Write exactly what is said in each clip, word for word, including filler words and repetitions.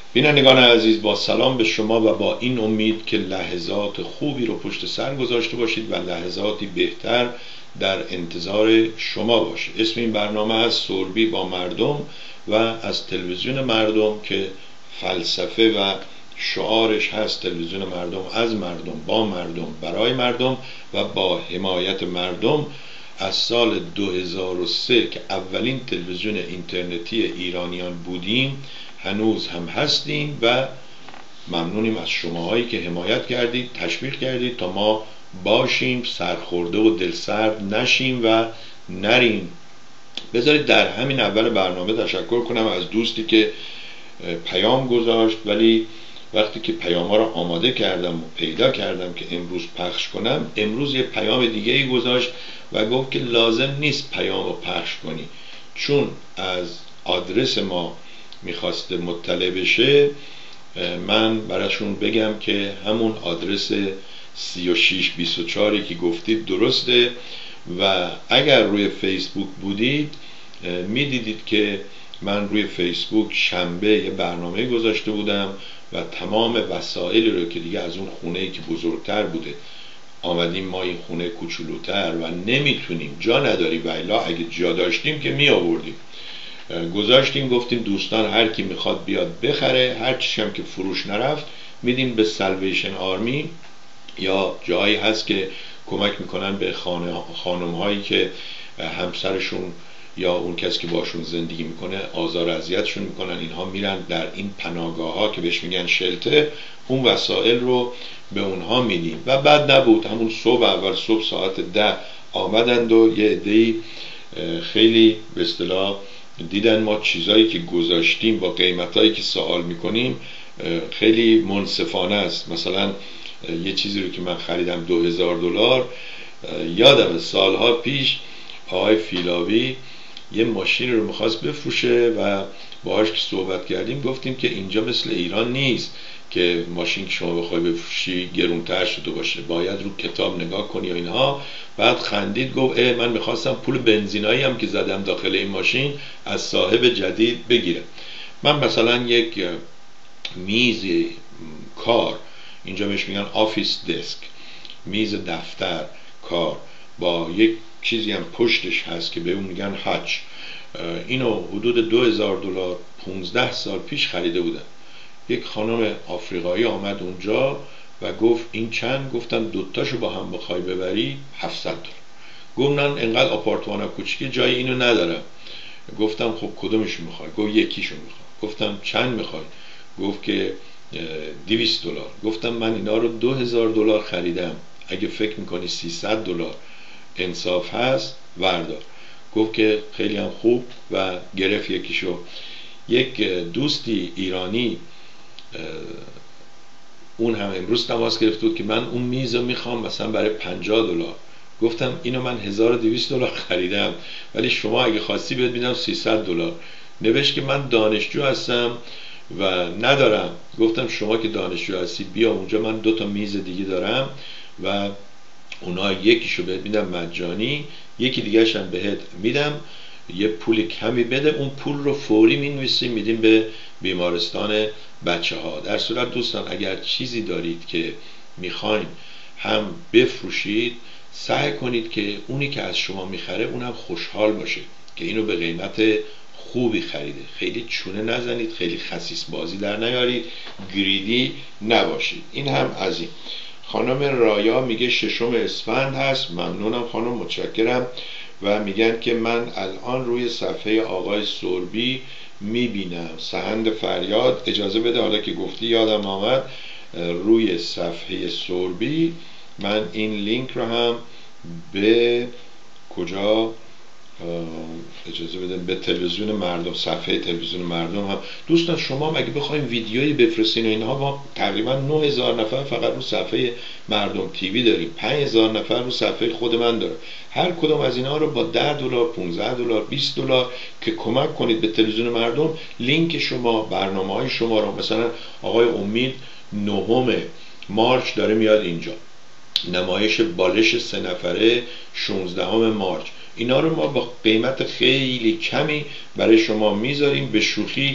بینندگان عزیز، با سلام به شما و با این امید که لحظات خوبی رو پشت سر گذاشته باشید و لحظاتی بهتر در انتظار شما باشه. اسم این برنامه از سوربی با مردم و از تلویزیون مردم که فلسفه و شعارش هست تلویزیون مردم، از مردم، با مردم، برای مردم و با حمایت مردم. از سال دو هزار و سه که اولین تلویزیون اینترنتی ایرانیان بودیم هنوز هم هستیم و ممنونیم از شماهایی که حمایت کردید، تشویق کردید تا ما باشیم، سرخورده و دلسرد نشیم و نریم. بذارید در همین اول برنامه تشکر کنم از دوستی که پیام گذاشت، ولی وقتی که پیام ها رو آماده کردم و پیدا کردم که امروز پخش کنم، امروز یه پیام دیگه ای گذاشت و گفت که لازم نیست پیام رو پخش کنی، چون از آدرس ما میخواسته مطلع بشه. من براشون بگم که همون آدرس سی و شش بیست و چهار که گفتید درسته و اگر روی فیسبوک بودید میدیدید که من روی فیسبوک شنبه یه برنامه گذاشته بودم و تمام وسایل رو که دیگه از اون خونه‌ای که بزرگتر بوده آمدیم ما این خونه کوچولوتر و نمیتونیم، جا نداریم و الا اگه جا داشتیم که می آوردیم، گذاشتیم، گفتیم دوستان هر کی میخواد بیاد بخره، هر چیش هم که فروش نرفت میدیم به سالویشن آرمی یا جایی هست که کمک میکنن به خانم هایی که همسرشون یا اون کسی که باشون زندگی میکنه آزار اذیتشون میکنن، اینها میرن در این پناهگاه ها که بهش میگن شلتر، اون وسایل رو به اونها میدیم. و بعد نبود همون صبح، اول صبح ساعت ده آمدند و یه عده‌ای خیلی به اصطلاح دیدن ما چیزایی که گذاشتیم با قیمتایی که سوال میکنیم خیلی منصفانه است. مثلا یه چیزی رو که من خریدم دو هزار دلار، یادم سالها پیش آقای فیلاوی یه ماشین رو میخواست بفروشه و باهاش که صحبت کردیم گفتیم که اینجا مثل ایران نیست که ماشین که شما بخوای بفروشی گرونتر شده باشه، باید رو کتاب نگاه کنی و اینها. بعد خندید گفت اه من میخواستم پول بنزینایی هم که زدم داخل این ماشین از صاحب جدید بگیرم. من مثلا یک میز کار، اینجا بهش میگن آفیس دسک، میز دفتر کار با یک چیزی هم پشتش هست که به اون میگن هچ، اینو حدود دو هزار دلار پونزده سال پیش خریده بودم. یک خانم آفریقایی آمد اونجا و گفت این چند؟ گفتم دوتاشو با هم بخوای ببری هفتصد دلار. گفت من انقدر آپارتمان کوچیک جای اینو ندارم. گفتم خب کدومشو میخوای؟ گفت یکیشو میخوام. گفتم چند میخوای؟ گفت که دویست دلار. گفتم من اینا رو دو هزار دلار خریدم، اگه فکر میکنی سیصد دلار انصاف هست وردار. گفت که خیلی هم خوب و گرفت یکیشو. یک دوستی ایرانی اون هم امروز تماس گرفت بود که من اون میز رو میخوام مثلا برای پنجاه دلار. گفتم اینو من هزار و دویست دلار خریدم ولی شما اگه خواستی بهت میدم سیصد دلار. نوشت که من دانشجو هستم و ندارم. گفتم شما که دانشجو هستی بیا اونجا، من دو تا میز دیگه دارم و اونا یکیشو بهت میدم مجانی، یکی دیگه هم بهت میدم، یه پول کمی بده، اون پول رو فوری مینویسیم میدیم به بیمارستان بچه ها. در صورت دوستان اگر چیزی دارید که میخواین هم بفروشید، سعی کنید که اونی که از شما میخره اونم خوشحال باشه که اینو به قیمت خوبی خریده. خیلی چونه نزنید، خیلی خسیس بازی در نیارید، گریدی نباشید. این هم از این. خانم رایا میگه ششم اسفند هست. ممنونم خانم، متشکرم. و میگن که من الان روی صفحه آقای سوربی میبینم. سهند فریاد، اجازه بده حالا که گفتی یادم آمد، روی صفحه سوربی من این لینک رو هم به کجا اجازه بدن، به تلویزیون مردم، صفحه تلویزیون مردم هم. دوستان شما مگه بخوایم ویدیویی بفرستین و اینها، ما تقریبا نه هزار نفر فقط رو صفحه مردم تیوی داریم، پنج هزار نفر رو صفحه خود من داره. هر کدوم از اینها رو با ده دلار، پانزده دلار، بیست دلار که کمک کنید به تلویزیون مردم، لینک شما، برنامه‌های شما رو، مثلا آقای امید نهم مارچ داره میاد اینجا، نمایش بالش سه نفره شانزدهم مارچ، اینا رو ما با قیمت خیلی کمی برای شما میذاریم. به شوخی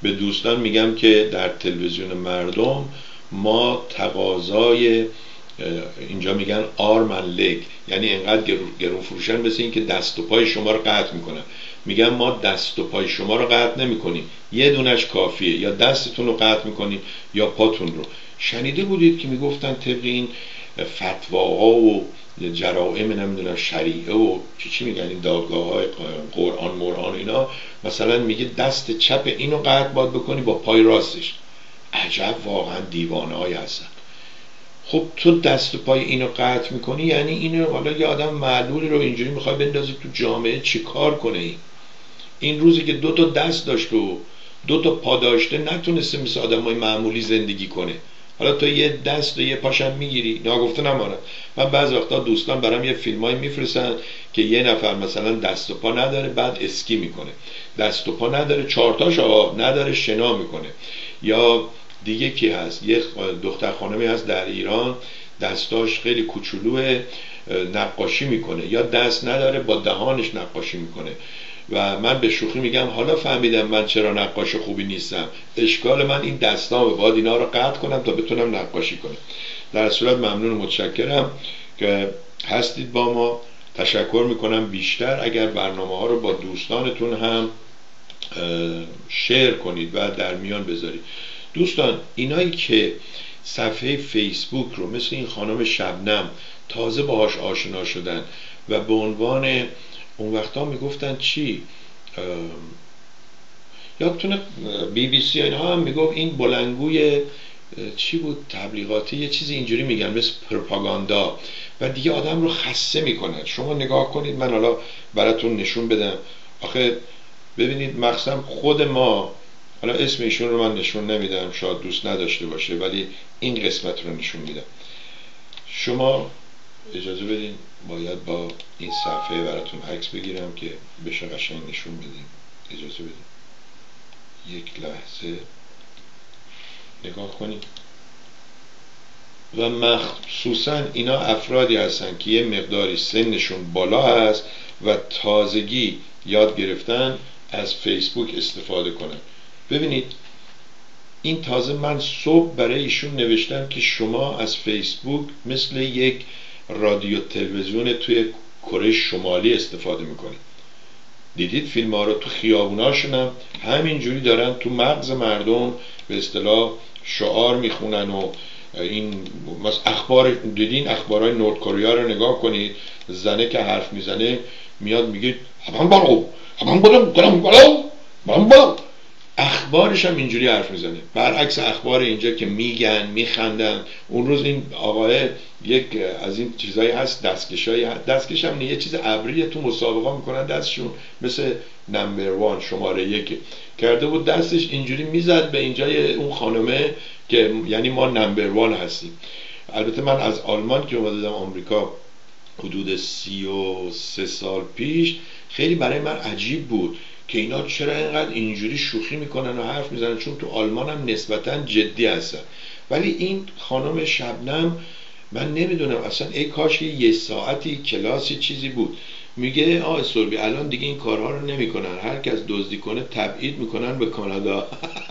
به دوستان میگم که در تلویزیون مردم ما تقاضای، اینجا میگن آرم اند لگ، یعنی انقدر گرون فروشن مثل این که دست و پای شما رو قطع میکنن. میگن ما دست و پای شما رو قطع نمیکنیم، یه دونش کافیه، یا دستتون رو قطع میکنیم یا پاتون رو. شنیده بودید که میگفتن طبق این فتواها و جرائم نمیدونم شریعه و چی چی میگن این دادگاه های قرآن مرآن اینا، مثلا میگه دست چپ اینو قطع باید بکنی با پای راستش. عجب، واقعا دیوانه های هستن. خب تو دست و پای اینو قطع میکنی، یعنی اینو حالا یه آدم معلولی رو اینجوری میخوای بندازی تو جامعه چی کار کنه؟ این این روزی که دو تا دست داشت و دو تا پا داشته نتونسته مثل آدمای معمولی زندگی کنه، حالا تو یه دست و یه پاشم میگیری. ناگفته نماند، من بعضی وقتا دوستان برام یه فیلمایی میفرستن که یه نفر مثلا دست و پا نداره بعد اسکی میکنه، دست و پا نداره چهارتاش آقا نداره شنا میکنه. یا دیگه کی هست، یه دختر خانمی هست در ایران دستاش خیلی کوچولوه نقاشی میکنه، یا دست نداره با دهانش نقاشی میکنه. و من به شوخی میگم حالا فهمیدم من چرا نقاش خوبی نیستم، اشکال من این دستامه، باید اینا رو قطع کنم تا بتونم نقاشی کنم. در صورت ممنون و متشکرم که هستید با ما. تشکر میکنم بیشتر اگر برنامه ها رو با دوستانتون هم شیر کنید و در میان بذارید. دوستان اینایی که صفحه فیسبوک رو مثل این خانم شبنم تازه باهاش آشنا شدن و به عنوان اون وقتا میگفتن چی، یادتونه بی بی سی اینها هم میگفت این بلنگوی چی بود تبلیغاتی، یه چیزی اینجوری میگن مثل پروپاگاندا و دیگه آدم رو خسته میکنن. شما نگاه کنید، من حالا براتون نشون بدم. آخه ببینید مخصوصا خود ما، حالا اسم ایشون رو من نشون نمیدم شاید دوست نداشته باشه، ولی این قسمت رو نشون میدم. شما اجازه بدین باید با این صفحه براتون عکس بگیرم که بشه قشنگ نشون بدیم. اجازه بدین یک لحظه نگاه کنید. و مخصوصا اینا افرادی هستن که یه مقداری سنشون بالا هست و تازگی یاد گرفتن از فیسبوک استفاده کنن. ببینید این تازه من صبح برای ایشون نوشتم که شما از فیسبوک مثل یک رادیو تلویزیون توی کره شمالی استفاده میکنید. دیدید فیلم ها رو تو خیابوناشون هم همینجوری دارن تو مغز مردم به اصطلاح شعار میخونن. و این اخبار دیدین، اخبارهای نورد کره رو نگاه کنید، زنه که حرف میزنه میاد میگه همان برو همان برو برو برو برو، اخبارش هم اینجوری حرف میزنه. برعکس اخبار اینجا که میگن میخندن. اون روز این آقای یک از این چیزایی هست دستکشایی هست، دستکش هم یه چیز ابریه تو مسابقه میکنن دستشون مثل نمبر وان شماره یک کرده بود، دستش اینجوری میزد به اینجای اون خانمه که یعنی ما نمبر وان هستیم. البته من از آلمان که اومدم آمریکا حدود سی و سه سال پیش خیلی برای من عجیب بود که اینا چرا اینقدر اینجوری شوخی میکنن و حرف میزنن، چون تو آلمان هم نسبتا جدی هستن. ولی این خانم شبنم من نمیدونم اصلا ای کاش یه ساعتی کلاسی چیزی بود. میگه آه سوربی الان دیگه این کارها رو نمیکنن، هر کس دزدی کنه تبعید میکنن به کانادا.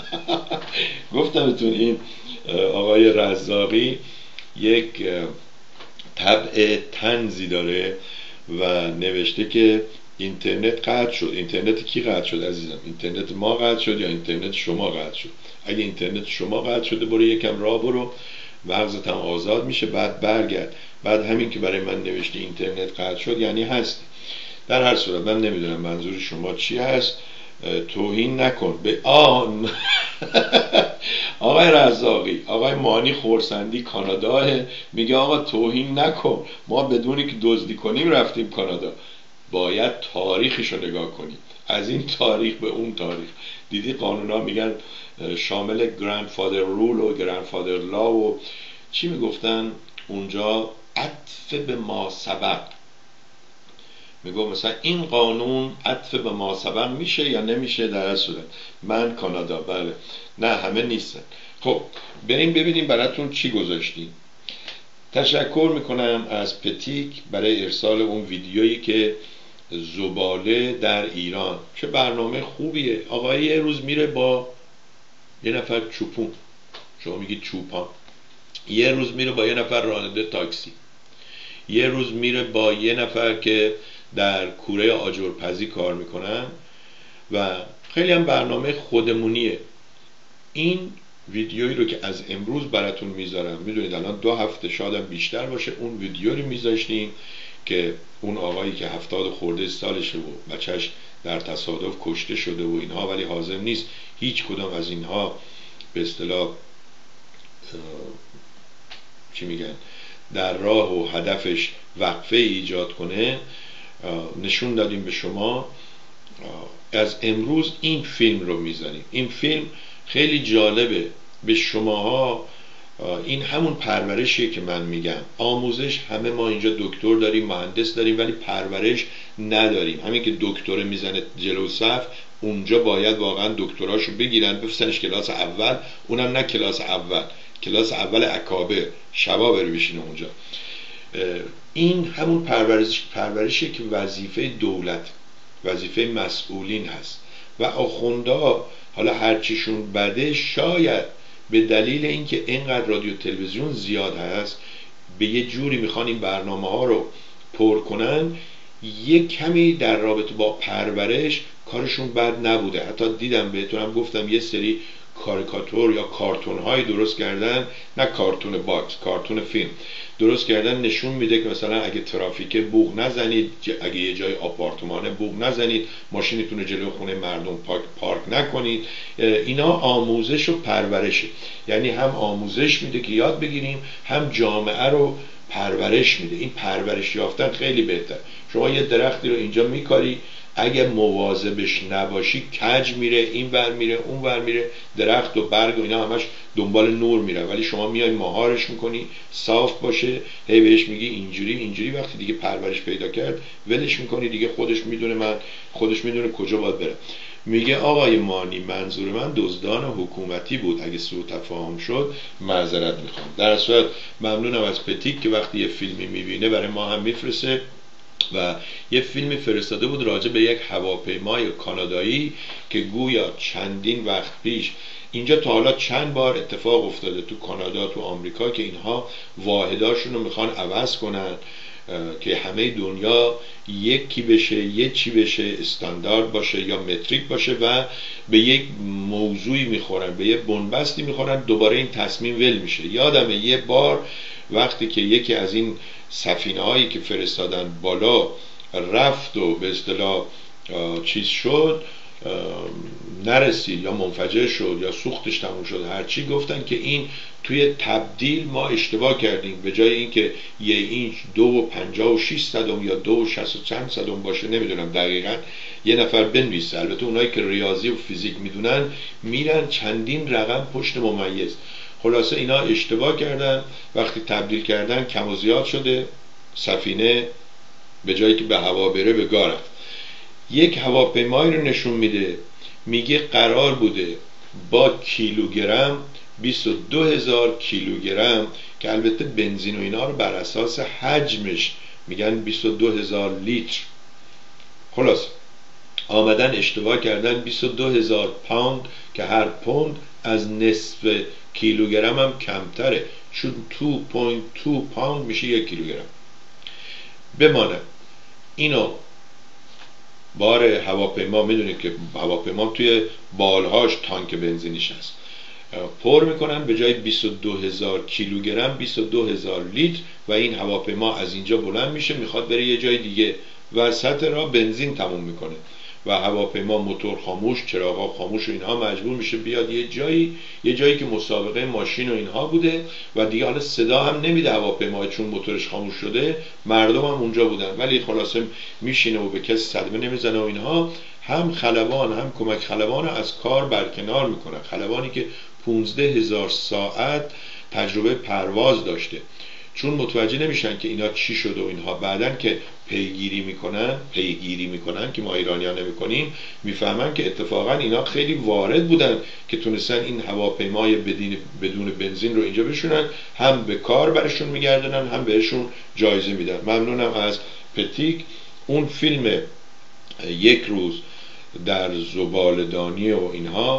گفتم بهتون این آقای رزاقی یک طبع طنزی داره و نوشته که اینترنت قطع شد. اینترنت کی قطع شد عزیزم؟ اینترنت ما قطع شد یا اینترنت شما قطع شد؟ اگه اینترنت شما قطع شده برو یکم راه برو، مغزت هم آزاد میشه، بعد برگرد. بعد همین که برای من نوشتی اینترنت قطع شد یعنی هست. در هر صورت من نمیدونم منظور شما چی هست. توهین نکن به آن. آقای رزاقی، آقای مانی خورسندی کانادا میگه آقا توهین نکن، ما بدونی که دزدی کنیم رفتیم کانادا. باید تاریخش رو نگاه کنیم، از این تاریخ به اون تاریخ. دیدی قانونا میگن شامل گرندفادر رول و گرندفادر لا و چی میگفتن اونجا، عطف به ما سبق. میگو مثلا این قانون عطف به ما سبق میشه یا نمیشه؟ در اصل صورت من کانادا بله، نه همه نیستن. خب بریم ببینیم براتون چی گذاشتیم. تشکر میکنم از پتیک برای ارسال اون ویدیویی که زباله در ایران، چه برنامه خوبیه. آقای یه روز میره با یه نفر چوپون، شما میگید چوپان، یه روز میره با یه نفر راننده تاکسی، یه روز میره با یه نفر که در کوره آجرپزی کار میکنن و خیلی هم برنامه خودمونیه. این ویدیویی رو که از امروز براتون میذارم، میدونید الان دو هفته شاید بیشتر باشه اون ویدیو رو میذاشتیم که اون آقایی که هفتاد خورده سالشه و بچهش در تصادف کشته شده و اینها، ولی حاضر نیست هیچ کدام از اینها به اصطلاح چی میگن در راه و هدفش وقفه ایجاد کنه، نشون دادیم به شما. از امروز این فیلم رو میذاریم. این فیلم خیلی جالبه به شماها. این همون پرورشیه که من میگم. آموزش همه ما اینجا دکتر داریم، مهندس داریم، ولی پرورش نداریم. همین که دکتر میزنه جلو صف، اونجا باید واقعا دکتراشو بگیرن بفرستنش کلاس اول، اونم نه کلاس اول، کلاس اول اکابر، شبا بره بشینه اونجا. این همون پرورش پرورشیه که وظیفه دولت، وظیفه مسئولین هست. و آخوندا حالا هرچیشون بده، شاید به دلیل اینکه اینقدر رادیو تلویزیون زیاد هست، به یه جوری میخوان این برنامه ها رو پر کنن، یه کمی در رابطه با پرورش کارشون بد نبوده. حتی دیدم، بهتونم گفتم، یه سری کاریکاتور یا کارتون های درست کردن، نه کارتون باکس، کارتون فیلم درست کردن، نشون میده که مثلا اگه ترافیک بوق نزنید، اگه یه جای آپارتمانه بوق نزنید، ماشینتون رو جلو خونه مردم پارک, پارک نکنید. اینا آموزش و پرورشه. یعنی هم آموزش میده که یاد بگیریم، هم جامعه رو پرورش میده. این پرورش یافتن خیلی بهتر. شما یه درختی رو اینجا میکاری، اگه مواظبش نباشی کج میره، این ور میره، اون ور میره، درخت و برگ و اینا همش دنبال نور میره. ولی شما میای مهارش میکنی، صاف باشه، هی بهش میگی اینجوری اینجوری، وقتی دیگه پرورش پیدا کرد ولش میکنی دیگه، خودش میدونه، من خودش میدونه کجا باید بره. میگه آقای مانی، منظور من دزدان حکومتی بود، اگه سوء تفاهم شد معذرت میخوام. در صورت ممنونم از پتیک که وقتی یه فیلمی میبینه برای ما هم میفرسته. و یه فیلمی فرستاده بود راجع به یک هواپیمای کانادایی که گویا چندین وقت پیش اینجا تا حالا چند بار اتفاق افتاده تو کانادا، تو آمریکا، که اینها واحداشون رو میخوان عوض کنن که همه دنیا یکی بشه، یه چی بشه، استاندارد باشه یا متریک باشه، و به یک موضوعی میخورن، به یه بنبستی میخورن، دوباره این تصمیم ول میشه. یادمه یه بار وقتی که یکی از این سفینه هایی که فرستادن بالا رفت و به اصطلاح چیز شد، نرسید یا منفجر شد یا سوختش تموم شد، هرچی، گفتن که این توی تبدیل ما اشتباه کردیم، به جای اینکه یه اینچ دو و پنجاه و شیش صدم یا دو و شصت و چند صدم باشه، نمیدونم دقیقا، یه نفر بنویسه. البته اونایی که ریاضی و فیزیک میدونن میرن چندین رقم پشت ممیز. خلاصه اینا اشتباه کردن، وقتی تبدیل کردن کم و زیاد شده، سفینه به جایی که به هوا بره به گار رفت. یک هواپیمایی رو نشون میده، میگه قرار بوده با کیلوگرم بیست و دو هزار کیلوگرم، که البته بنزین و اینا رو بر اساس حجمش میگن بیست و دو هزار لیتر. خلاص آمدن اشتباه کردن، بیست و دو هزار پوند، که هر پوند از نصف کیلوگرم هم کمتره، چون دو ممیز دو پوند میشه یک کیلوگرم. بمانه اینو بار هواپیما، میدونید که هواپیما توی بالهاش تانک بنزینیش هست، پر میکنن، به جای بیست و دو هزار کیلوگرم بیست و دو هزار لیتر، و این هواپیما از اینجا بلند میشه، میخواد بره یه جای دیگه، وسط راه بنزین تموم میکنه و هواپیما موتور خاموش، چراغا خاموش و اینها، مجبور میشه بیاد یه جایی، یه جایی که مسابقه ماشین و اینها بوده و دیگه حالا صدا هم نمیده هواپیما چون موتورش خاموش شده، مردم هم اونجا بودن، ولی خلاصه میشینه و به کسی صدمه نمیزنه و اینها. هم خلبان هم کمک خلبان از کار برکنار میکنن. خلبانی که پونزده هزار ساعت تجربه پرواز داشته، چون متوجه نمیشن که اینا چی شده و اینها، بعدن که پیگیری میکنن پیگیری میکنن که ما ایرانی ها نمی کنیم، میفهمن که اتفاقا اینا خیلی وارد بودن که تونستن این هواپیمای بدون بنزین رو اینجا بشونن، هم به کار برشون میگردنن، هم بهشون جایزه میدن. ممنونم از پتیک. اون فیلم یک روز در زباله‌دانی و اینها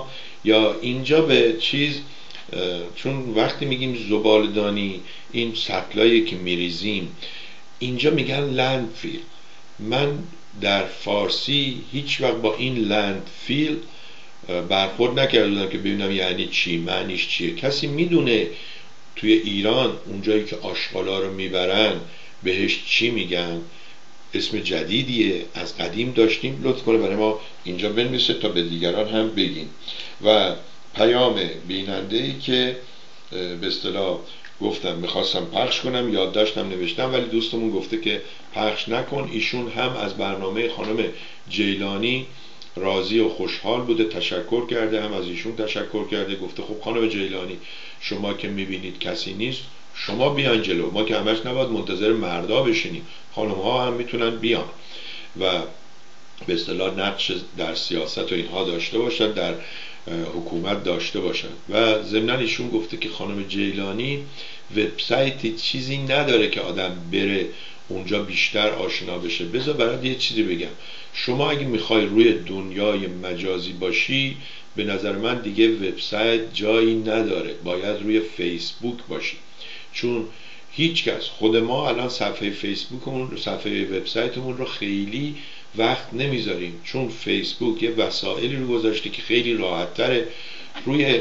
یا اینجا به چیز، چون وقتی میگیم زبالدانی، این سطلایی که میریزیم اینجا میگن لندفیل. من در فارسی هیچ وقت با این لندفیل برخورد نکرده بودم که ببینم یعنی چی، معنیش چیه. کسی میدونه توی ایران اونجایی که آشغالا رو میبرن بهش چی میگن؟ اسم جدیدیه، از قدیم داشتیم؟ لطف کنه برای ما اینجا بنویسه تا به دیگران هم بگیم. و پیام بیننده ای که به اصطلاح گفتم میخواستم پخش کنم، یادداشتم نوشتم ولی دوستمون گفته که پخش نکن. ایشون هم از برنامه خانم جیلانی راضی و خوشحال بوده، تشکر کرده، هم از ایشون تشکر کرده، گفته خب خانم جیلانی شما که میبینید کسی نیست، شما بیان جلو، ما که همش نباید منتظر مردا بشینیم، خانم ها هم میتونن بیان و به اصطلاح نقش در سیاست و اینها داشته باشن، در حکومت داشته باشن. و ضمناً ایشون گفته که خانم جیلانی وبسایتی چیزی نداره که آدم بره اونجا بیشتر آشنا بشه. بذار برات یه چیزی بگم، شما اگه میخوای روی دنیای مجازی باشی به نظر من دیگه وبسایت جایی نداره، باید روی فیسبوک باشی. چون هیچ کس، خود ما الان صفحه فیسبوکمون، صفحه وبسایتمون رو خیلی وقت نمیذاریم، چون فیسبوک یه وسایلی رو گذاشته که خیلی راحت تره. روی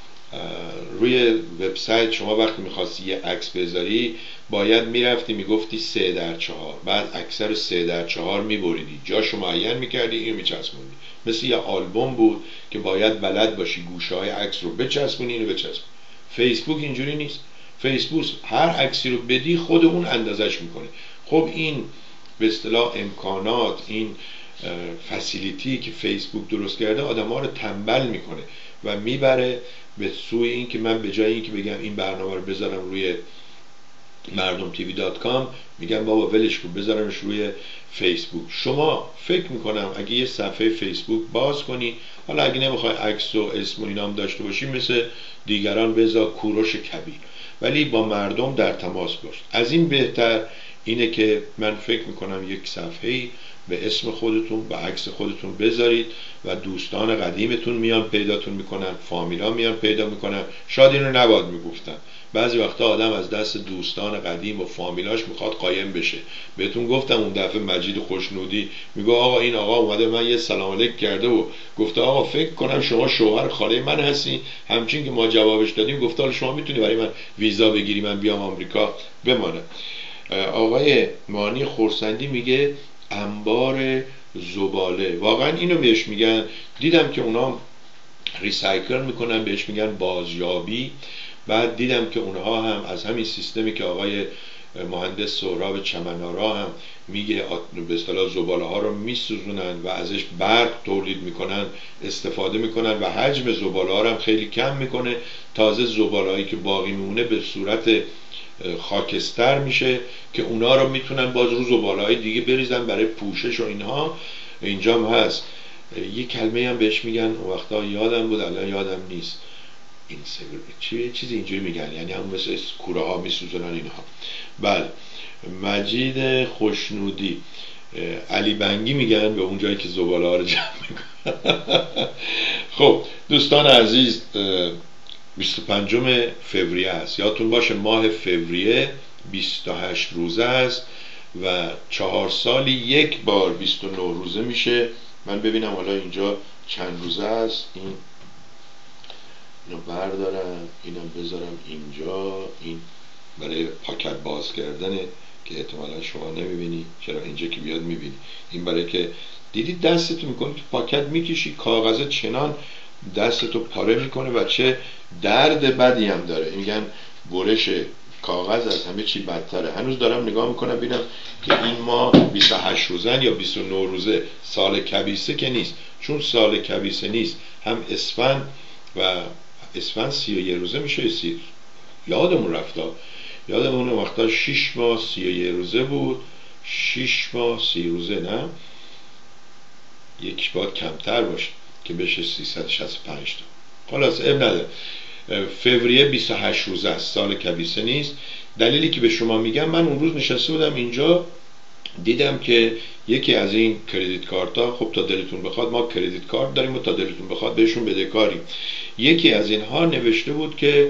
روی وبسایت شما وقتی میخواستی یه عکس بذاری باید میرفتی میگفتی سه در چهار، بعد اکثر سه در چهار میبریدی، جاشو معین میکردی، اینو میچسبوندی. مثل یه آلبوم بود که باید بلد باشی گوشه های عکس رو بچسبونی، اینو بچسبونی. فیسبوک اینجوری نیست. فیسبوک هر عکسی رو بدی خود اون اندازش میکنه. خب این به اصطلاح امکانات، این فسیلیتی که فیسبوک درست کرده آدم ها رو تنبل میکنه و میبره به سوی این که من به جای این که بگم این برنامه رو بذارم روی مردم تیوی دات کام، میگم بابا ولش کن بذارمش روی فیسبوک. شما فکر میکنم اگه یه صفحه فیسبوک باز کنی، حالا اگه نمیخوای عکس و اسم و اینام داشته باشی مثل دیگران بذار کوروش کبیر، ولی با مردم در تماس باش. از این بهتر اینه که من فکر میکنم یک صفحه‌ای به اسم خودتون، به عکس خودتون بذارید و دوستان قدیمتون میان پیداتون میکنن، فامیلا میان پیدا میکنن. شاید اینو نباید میگفتن، بعضی وقتا آدم از دست دوستان قدیم و فامیلاش میخواد قایم بشه. بهتون گفتم اون دفعه مجید خوشنودی میگه آقا این آقا اومده من یه سلام علیک کرده و گفته آقا فکر کنم شما شوهر خاله من هستین. همچین که ما جوابش دادیم گفته حالا شما میتونی برای من ویزا بگیری من بیام آمریکا بمانم. آقای مانی خورسندی میگه انبار زباله، واقعا اینو بهش میگن، دیدم که اونا ریسایکل میکنن بهش میگن بازیابی. بعد دیدم که اونها هم از همین سیستمی که آقای مهندس سهراب چمنارا هم میگه به اصطلاح زباله ها رو میسوزونن و ازش برق تولید میکنن استفاده میکنن و حجم زباله ها رو هم خیلی کم میکنه. تازه زباله هایی که باقی میمونه به صورت خاکستر میشه که اونا رو میتونن باز رو زباله های دیگه بریزن برای پوشش و اینها. اینجا هم هست یه کلمه هم بهش میگن، اون وقتا یادم بود الان یادم نیست، این چی چیزی اینجوری میگن، یعنی هم مثل کوره ها میسوزنن اینها. بله. مجید خوشنودی علی بنگی میگن به اون جایی که زباله ها رو جمع میکنن. خب دوستان عزیز، بیست و پنجم فوریه است، یادتون باشه ماه فوریه بیست و هشت روزه است و چهار سالی یک بار بیست و نه روزه میشه. من ببینم حالا اینجا چند روزه است، این اینو بردارم اینم بذارم اینجا، این برای پاکت باز کردنه که احتمالا شما نمیبینی، چرا اینجا که بیاد میبینی. این برای که دیدید دستتو میکنی تو پاکت میکشی کاغذ چنان دستتو پاره میکنه و چه درد بدی هم داره. میگن برش کاغذ از همه چی بدتره. هنوز دارم نگاه میکنم ببینم که این ماه بیست و هشت روزه یا بیست و نه روزه، سال کبیسه که نیست، چون سال کبیسه نیست هم اسفند و اسفند سی و یک روزه میشه. سی یادمون رفتا یادمون وقتا شش ماه سی و یک روزه بود، شش ماه سی روزه، نه یک باید کمتر باشه که بشه سیصد و شصت و پنج تا. خلاص اب نداره. فوریه بیست و هشت روزه است، سال کبیسه نیست. دلیلی که به شما میگم، من اون روز نشسته بودم اینجا دیدم که یکی از این کردیت کارت ها، خب تا دلتون بخواد ما کردیت کارت داریم و تا دلتون بخواد بهشون بدهکاریم. یکی از اینها نوشته بود که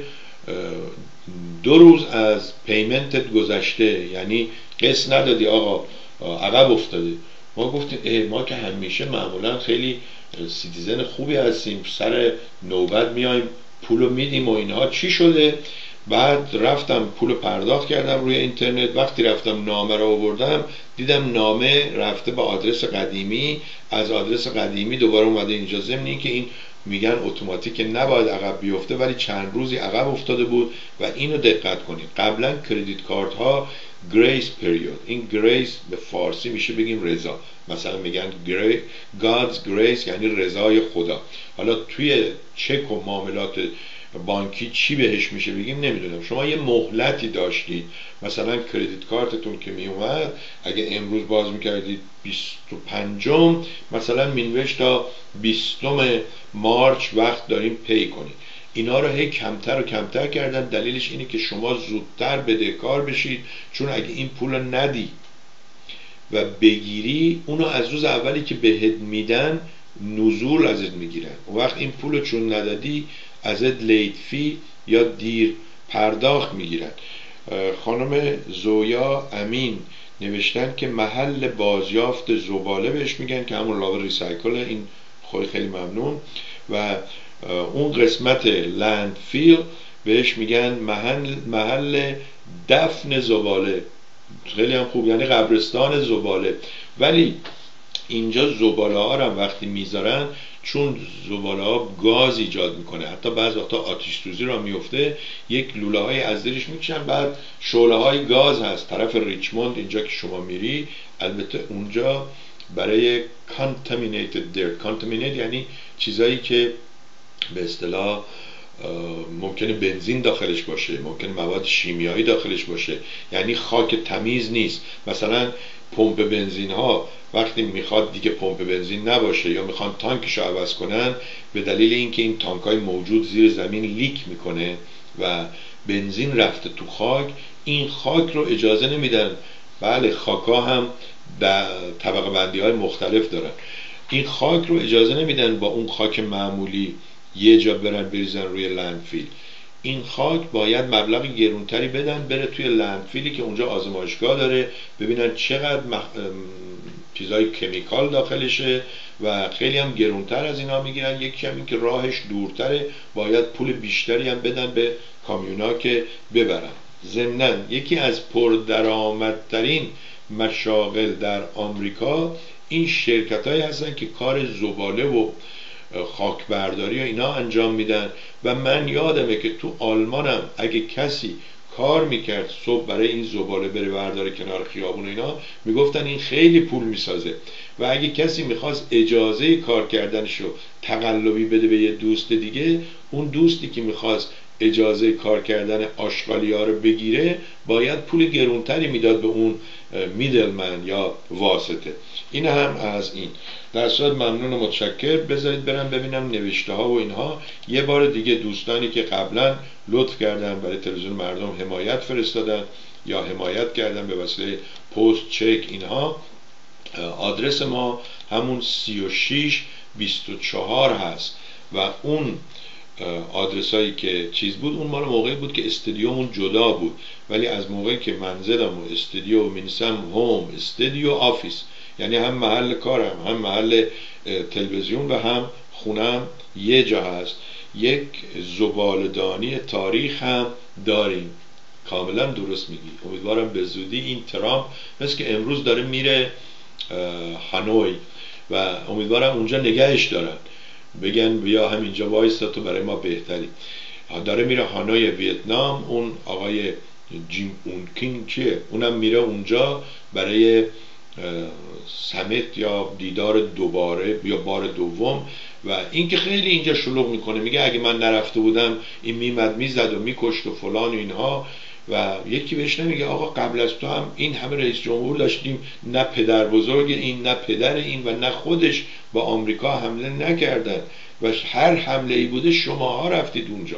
دو روز از پیمنتت گذشته، یعنی قسط ندادی آقا، عقب افتاده. ما گفتیم اه ما که همیشه معمولا خیلی سیتیزن خوبی هستیم، سر نوبت میایم پولو میدیم و اینها، چی شده؟ بعد رفتم پول پرداخت کردم روی اینترنت، وقتی رفتم نامه رو آوردم دیدم نامه رفته به آدرس قدیمی، از آدرس قدیمی دوباره اومده اینجا، ضمن این که این میگن اتوماتیک نباید عقب بیفته ولی چند روزی عقب افتاده بود. و اینو دقت کنید، قبلا کردیت کارت ها گریس پریود، این گریس به فارسی میشه بگیم رضا، مثلا میگن God's grace یعنی رضای خدا. حالا توی چک و معاملات بانکی چی بهش میشه بگیم نمیدونم. شما یه مهلتی داشتید، مثلا کردیت کارتتون که میومد اگه امروز باز میکردید بیست و پنجم، مثلا مینوشت تا بیستم مارچ وقت داریم پی کنید. اینا رو هی کمتر و کمتر کردن، دلیلش اینه که شما زودتر بدهکار بشید، چون اگه این پول رو ندی و بگیری، اونو از روز اولی که بهت میدن نزول ازت میگیرن. و وقت این پول رو چون ندادی ازت لیت فی یا دیر پرداخت میگیرن. خانم زویا امین نوشتن که محل بازیافت زباله بهش میگن که همون لاور ریسایکل، این خیلی خیلی ممنون. و اون قسمت لندفیل بهش میگن محل, محل دفن زباله، خیلی هم خوب، یعنی قبرستان زباله. ولی اینجا زباله ها رو وقتی میذارن، چون زباله ها گاز ایجاد میکنه، حتی بعض وقتا آتش سوزی را میفته، یک لوله های از زیرش میکشن، بعد شعله های گاز هست طرف ریچموند اینجا که شما میری، البته اونجا برای contaminated dirt، contaminated یعنی چیزایی که به اصطلاح ممکنه بنزین داخلش باشه، ممکنه مواد شیمیایی داخلش باشه، یعنی خاک تمیز نیست. مثلا پمپ بنزین ها وقتی میخواد دیگه پمپ بنزین نباشه یا میخوان تانکشو عوض کنن، به دلیل اینکه این تانک های موجود زیر زمین لیک میکنه و بنزین رفته تو خاک، این خاک رو اجازه نمیدن. بله خاکا هم در طبقه بندی های مختلف دارن، این خاک رو اجازه نمیدن با اون خاک معمولی یه جا برن بریزن روی لندفیل. این خاک باید مبلغ گرونتری بدن بره توی لندفیلی که اونجا آزمایشگاه داره، ببینن چقدر مخ... چیزای کمیکال داخلشه و خیلی هم گرونتر از اینا میگیرن. یکی هم این که راهش دورتره، باید پول بیشتری هم بدن به کامیونا که ببرن. ضمناً یکی از پردرآمدترین مشاغل در آمریکا این شرکت هایی هستن که کار زباله و خاکبرداری و اینا انجام میدن. و من یادمه که تو آلمانم اگه کسی کار میکرد صبح برای این زباله بره برداره کنار خیابون اینا، میگفتن این خیلی پول میسازه. و اگه کسی میخواست اجازه کار کردنشو تقلبی بده به یه دوست دیگه، اون دوستی که میخواست اجازه کار کردن آشغالی ها رو بگیره باید پول گرونتری میداد به اون میدلمن یا واسطه. این هم از این. در صورت ممنون و متشکر. بذارید برم ببینم نوشته ها و اینها. یه بار دیگه دوستانی که قبلا لطف کردن برای تلویزیون مردم حمایت فرستادن یا حمایت کردن به وسیله پست چک اینها، آدرس ما همون سی و شش بیست و چهار هست و اون آدرس هایی که چیز بود اون مال موقعی بود که استودیومون جدا بود، ولی از موقعی که من زدم و استودیو مینسم هوم استودیو آفیس، یعنی هم محل کارم هم محل تلویزیون و هم خونم یه جا هست. یک زباله‌دانی تاریخ هم داریم. کاملا درست میگی. امیدوارم به زودی این ترامپ مثل که امروز داره میره هانوی و امیدوارم اونجا نگهش دارن، بگن بیا همینجا وایستا تو برای ما بهتری. داره میره هانوی ویتنام، اون آقای جیم اون کینگ چیه اونم میره اونجا برای سمیت یا دیدار دوباره یا بار دوم. و این که خیلی اینجا شلوغ میکنه، میگه اگه من نرفته بودم این میمد میزد و میکشت و فلان و اینها. و یکی بهش نمیگه آقا قبل از تو هم این همه رئیس جمهور داشتیم، نه پدر بزرگ این نه پدر این و نه خودش با آمریکا حمله نکردن و هر حمله ای بوده شماها رفتید اونجا.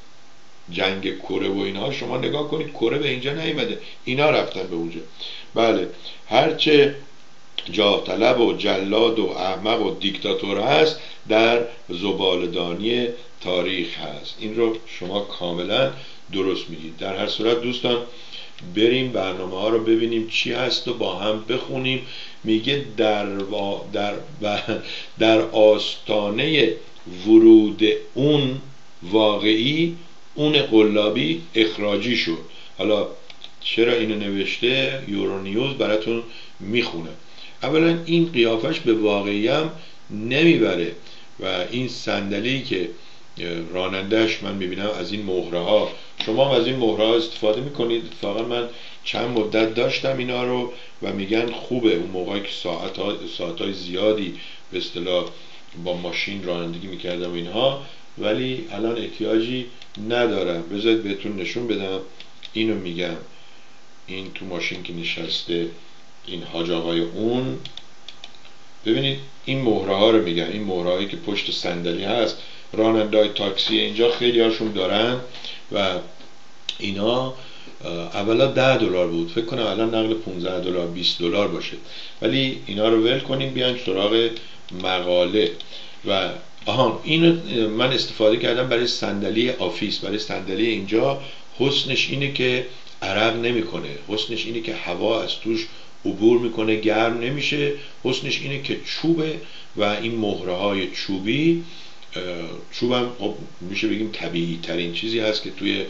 جنگ کره و اینها شما نگاه کنید، کره به اینجا نیومده، اینا رفتن به اونجا. بله هرچه جاه طلب و جلاد و احمق و دیکتاتور هست در زباله‌دانی تاریخ هست. این رو شما کاملا درست میگید. در هر صورت دوستان بریم برنامه ها رو ببینیم چی هست و با هم بخونیم. میگه در, و در, و در آستانه ورود اون واقعی اون قلابی اخراجی شد. حالا چرا اینو نوشته؟ یورونیوز براتون میخونه. اولا این قیافش به واقعی هم نمیبره و این صندلی که رانندهش من میبینم از این مهره ها، شما هم از این مهره ها استفاده میکنید. اتفاقا من چند مدت داشتم اینا رو و میگن خوبه. اون موقعی که ساعت ها ساعت های زیادی به اصطلاح با ماشین رانندگی میکردم اینها، ولی الان احتیاجی ندارم. بذارید بهتون نشون بدم. اینو میگم، این تو ماشین که نشسته این حاج آقای اون، ببینید این مهره ها رو میگن، این مهره هایی که پشت صندلی هست. راننده‌های تاکسی اینجا خیلی هاشون دارن و اینا اولا ده دلار بود، فکر کنم الان نقل پانزده دلار بیست دلار باشه. ولی اینا رو ول کنیم بیایم سراغ مقاله. و آهان اینو من استفاده کردم برای صندلی آفیس، برای صندلی اینجا. حسنش اینه که عرق نمیکنه، حسنش اینه که هوا از توش عبور میکنه، گرم نمیشه. حسنش اینه که چوبه و این مهره های چوبی، چوبم خب میشه بگیم طبیعی ترین چیزی هست که توی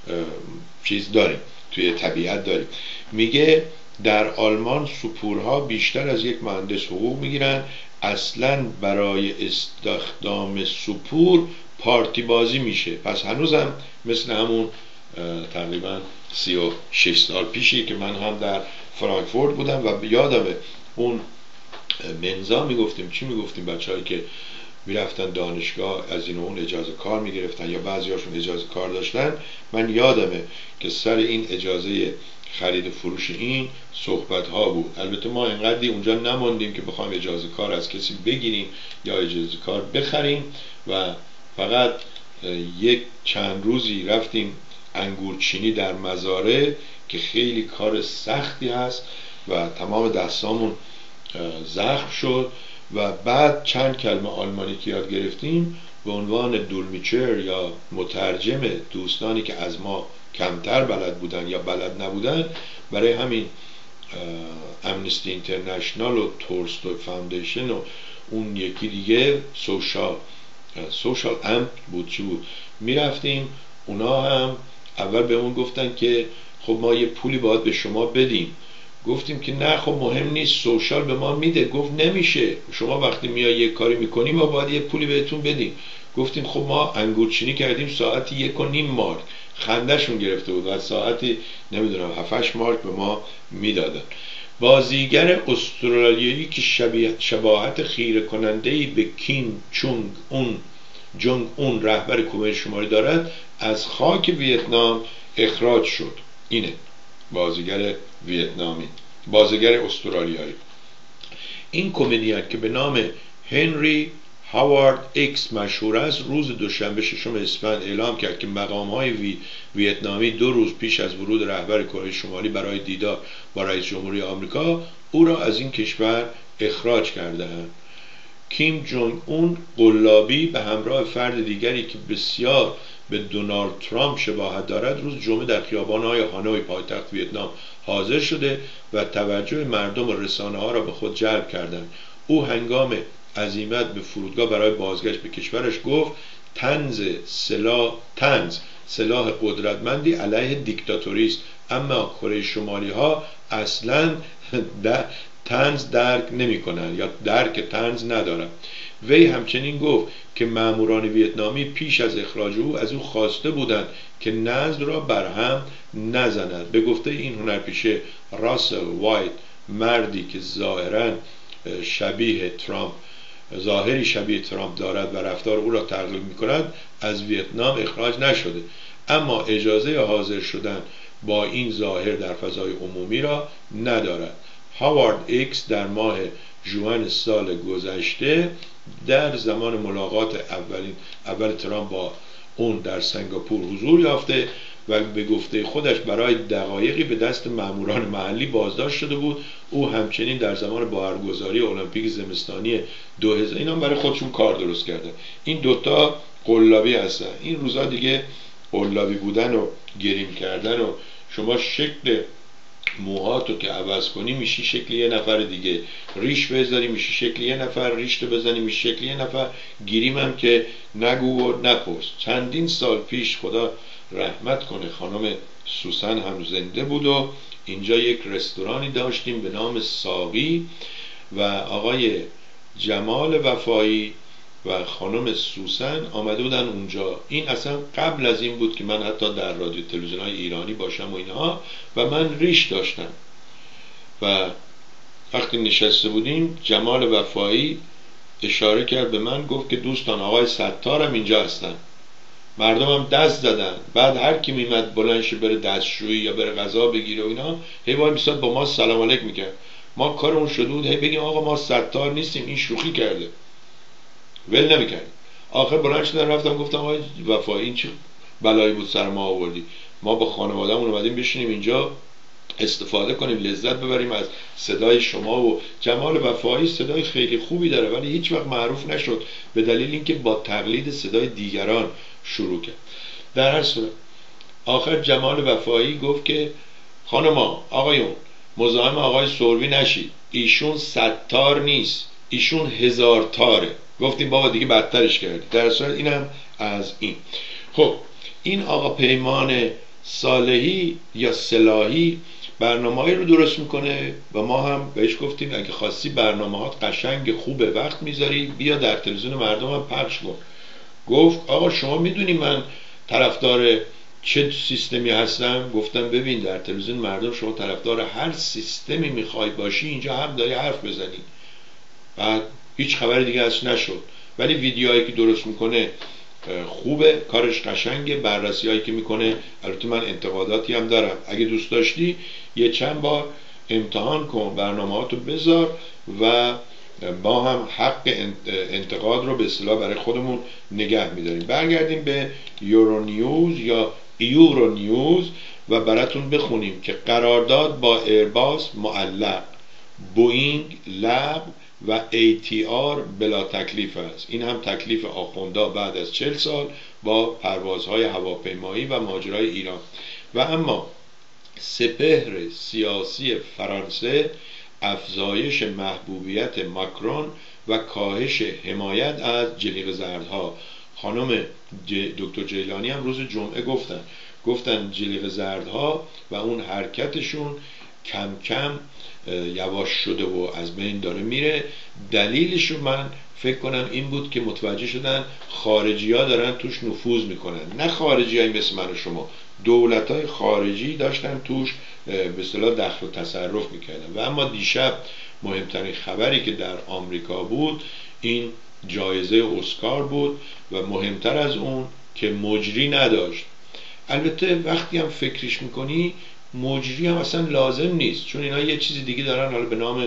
چیز داریم، توی طبیعت داریم. میگه در آلمان سپورها بیشتر از یک مهندس حقوق میگیرن. اصلا برای استخدام سپور پارتی بازی میشه. پس هنوزم مثل همون تقریبا سی و شش سال پیشی که من هم در فرانکفورت بودم و یادمه اون منزا میگفتیم، چی میگفتیم بچه هایی که میرفتن دانشگاه از این و اون اجازه کار میگرفتن یا بعضی هاشون اجازه کار داشتن. من یادمه که سر این اجازه خرید و فروش این صحبت ها بود. البته ما اینقدری اونجا نماندیم که بخوایم اجازه کار از کسی بگیریم یا اجازه کار بخریم و فقط یک چند روزی رفتیم انگورچینی در مزارع که خیلی کار سختی هست و تمام دستامون زخم شد و بعد چند کلمه آلمانی که یاد گرفتیم به عنوان دولمیچر یا مترجم دوستانی که از ما کمتر بلد بودن یا بلد نبودن، برای همین امنستی اینترنشنال و تولستوی فاندیشن و اون یکی دیگه سوشال سوشال امپ بود چی بود، میرفتیم. اونا هم اول به اون گفتن که خب ما یه پولی باید به شما بدیم. گفتیم که نه خب مهم نیست، سوشال به ما میده. گفت نمیشه، شما وقتی میای یه کاری میکنی ما باید یه پولی بهتون بدیم. گفتیم خب ما انگورچینی کردیم ساعتی یک و نیم مارک. خندهشون گرفته بود و ساعتی نمیدونم هفتش مارک به ما میدادن. بازیگر استرالیایی که شباهت خیره کننده‌ای به کیم چونگ اون جونگ اون رهبر کره شمالی دارد از خاک ویتنام اخراج شد. اینه بازیگر ویتنامی، بازیگر استرالیایی. این کمدین که به نام هنری هاوارد ایکس مشهور است، روز دوشنبه ششم اسفند اعلام کرد که مقام‌های وی ویتنامی دو روز پیش از ورود رهبر کره شمالی برای دیدار با رئیس جمهوری آمریکا او را از این کشور اخراج کرده‌اند. کیم جونگ اون قلابی به همراه فرد دیگری که بسیار به دونالد ترامپ شباهت دارد روز جمعه در خیابان‌های هانوی پایتخت ویتنام حاضر شده و توجه مردم و رسانه‌ها را به خود جلب کردند. او هنگام عزیمت به فرودگاه برای بازگشت به کشورش گفت طنز سلاح طنز سلاح قدرتمندی علیه دیکتاتوری است، اما کره شمالی ها اصلا طنز درک نمی کنند یا درک طنز ندارند. وی همچنین گفت که ماموران ویتنامی پیش از اخراج او از او خواسته بودند که نزد را برهم نزند. به گفته این هنرپیشه راسل وایت، مردی که ظاهرا شبیه ترامپ ظاهری شبیه ترامپ دارد و رفتار او را تقلید می‌کند، از ویتنام اخراج نشده، اما اجازه حاضر شدن با این ظاهر در فضای عمومی را ندارد. هاوارد ایکس در ماه ژوئن سال گذشته در زمان ملاقات اولین اول ترامپ با اون در سنگاپور حضور یافته و به گفته خودش برای دقایقی به دست ماموران محلی بازداشت شده بود. او همچنین در زمان برگزاری المپیک زمستانی دو هزار اینا برای خودشون کار درست کردن. این دوتا قلابی هستن. این روزا دیگه قلابی بودن و گریم کردن و شما شکل موهاتو که عوض کنی میشی شکل یه نفر دیگه، ریش بذاری میشی شکل یه نفر، ریشتو بزنی میشی شکل یه نفر، گیریم هم که نگو و نپرس. چندین سال پیش خدا رحمت کنه خانم سوسن هم زنده بود و اینجا یک رستورانی داشتیم به نام ساقی و آقای جمال وفایی و خانم سوسن آمده بودن اونجا. این اصلا قبل از این بود که من حتی در رادیو تلویزیون های ایرانی باشم و اینها، و من ریش داشتم و وقتی نشسته بودیم جمال وفایی اشاره کرد به من، گفت که دوستان آقای ستارم اینجا هستن. مردم هم دست زدن. بعد هر کی میمد بلندش بره دستشویی یا بره غذا بگیره و اینا، هی وای میساد با ما سلام علیک میکرد. ما کارمون شده بود هی بگیم آقا ما ستار نیستیم، این شوخی کرده، ول نمیکرد. آخر بلند شدن رفتم گفتم آقای وفایی این چه بلایی بود سر ما آوردی؟ ما با خانواده‌مون اومدیم بشینیم اینجا استفاده کنیم، لذت ببریم از صدای شما. و جمال وفایی صدای خیلی خوبی داره ولی هیچ وقت معروف نشد به دلیل اینکه با تقلید صدای دیگران شروع کرد. در هر صورت آخر جمال وفایی گفت که خانما آقایون مزاحم آقای سروی نشید، ایشون ستار نیست، ایشون هزار تاره. گفتیم بابا دیگه بدترش کردی. در صورت اینم از این. خب این آقا پیمان صالحی یا صلاحی برنامه‌ای رو درست میکنه و ما هم بهش گفتیم اگه خواستی برنامه‌هات قشنگ خوبه وقت میذاری بیا در تلویزیون مردم هم پخش کن. گفت آقا شما میدونی من طرفدار چه سیستمی هستم؟ گفتم ببین در تلویزیون مردم شما طرفدار هر سیستمی میخوای باشی اینجا هم داری حرف بزنی. بعد هیچ خبر دیگه ازش نشد، ولی ویدیوهایی که درست میکنه خوبه، کارش قشنگه، بررسی هایی که میکنه. البته من انتقاداتی هم دارم، اگه دوست داشتی یه چند بار امتحان کن برنامه‌هاتو بذار و ما هم حق انتقاد رو به اصطلاح برای خودمون نگه میداریم. برگردیم به یورو نیوز یا یورو نیوز و براتون بخونیم که قرارداد با ایرباس معلق، بوئینگ لغو و ای تی آر بلا تکلیف است. این هم تکلیف آخوندا بعد از چهل سال با پروازهای هواپیمایی و ماجرای ایران. و اما سپهر سیاسی فرانسه، افزایش محبوبیت ماکرون و کاهش حمایت از جلیق زردها. خانم دکتر جیلانی هم روز جمعه گفتن گفتن جلیق زردها و اون حرکتشون کم کم یواش شده و از بین داره میره. دلیلش رو من فکر کنم این بود که متوجه شدن خارجی ها دارن توش نفوذ میکنن، نه خارجی های مثل من و شما، دولت های خارجی داشتن توش به اصطلاح دخل و تصرف میکردن. و اما دیشب مهمترین خبری که در آمریکا بود این جایزه اسکار بود و مهمتر از اون که مجری نداشت. البته وقتی هم فکرش میکنی مجری هم اصلا لازم نیست، چون اینا یه چیزی دیگه دارن حالا به نام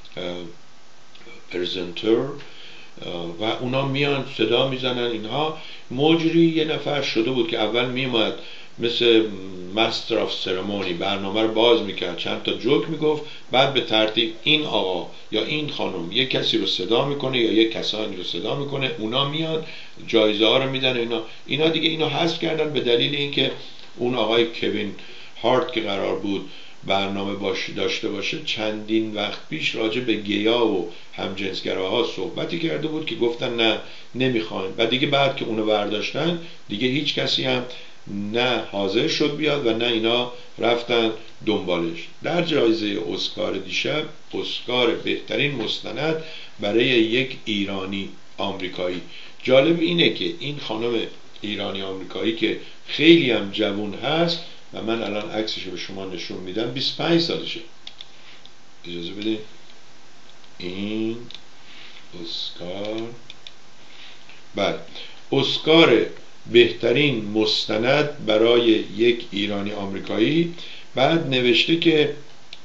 پرزنتر و اونا میان صدا میزنن. اینها مجری یه نفر شده بود که اول میومد مثل مستر آف سرمونی برنامه رو باز میکرد، چند تا جوک میگفت، بعد به ترتیب این آقا یا این خانم یک کسی رو صدا میکنه یا یک کسانی رو صدا میکنه، اونا میان جایزه ها رو میدن. اینا اینا دیگه اینو حذف کردن به دلیل اینکه اون آقای کوین هارت که قرار بود برنامه باش داشته باشه چندین وقت پیش راجع به گیا و همجنسگراها صحبتی کرده بود که گفتن نه نمیخوایم، و دیگه بعد که اونو برداشتن دیگه هیچ کسی هم نه حاضر شد بیاد و نه اینا رفتن دنبالش. در جایزه اسکار دیشب، اسکار بهترین مستند برای یک ایرانی آمریکایی. جالب اینه که این خانم ایرانی آمریکایی که خیلی هم جوان هست و من الان عکسش رو به شما نشون میدم، بیست و پنج سالشه. اجازه بدین این اسکار، بعد اسکار بهترین مستند برای یک ایرانی آمریکایی. بعد نوشته که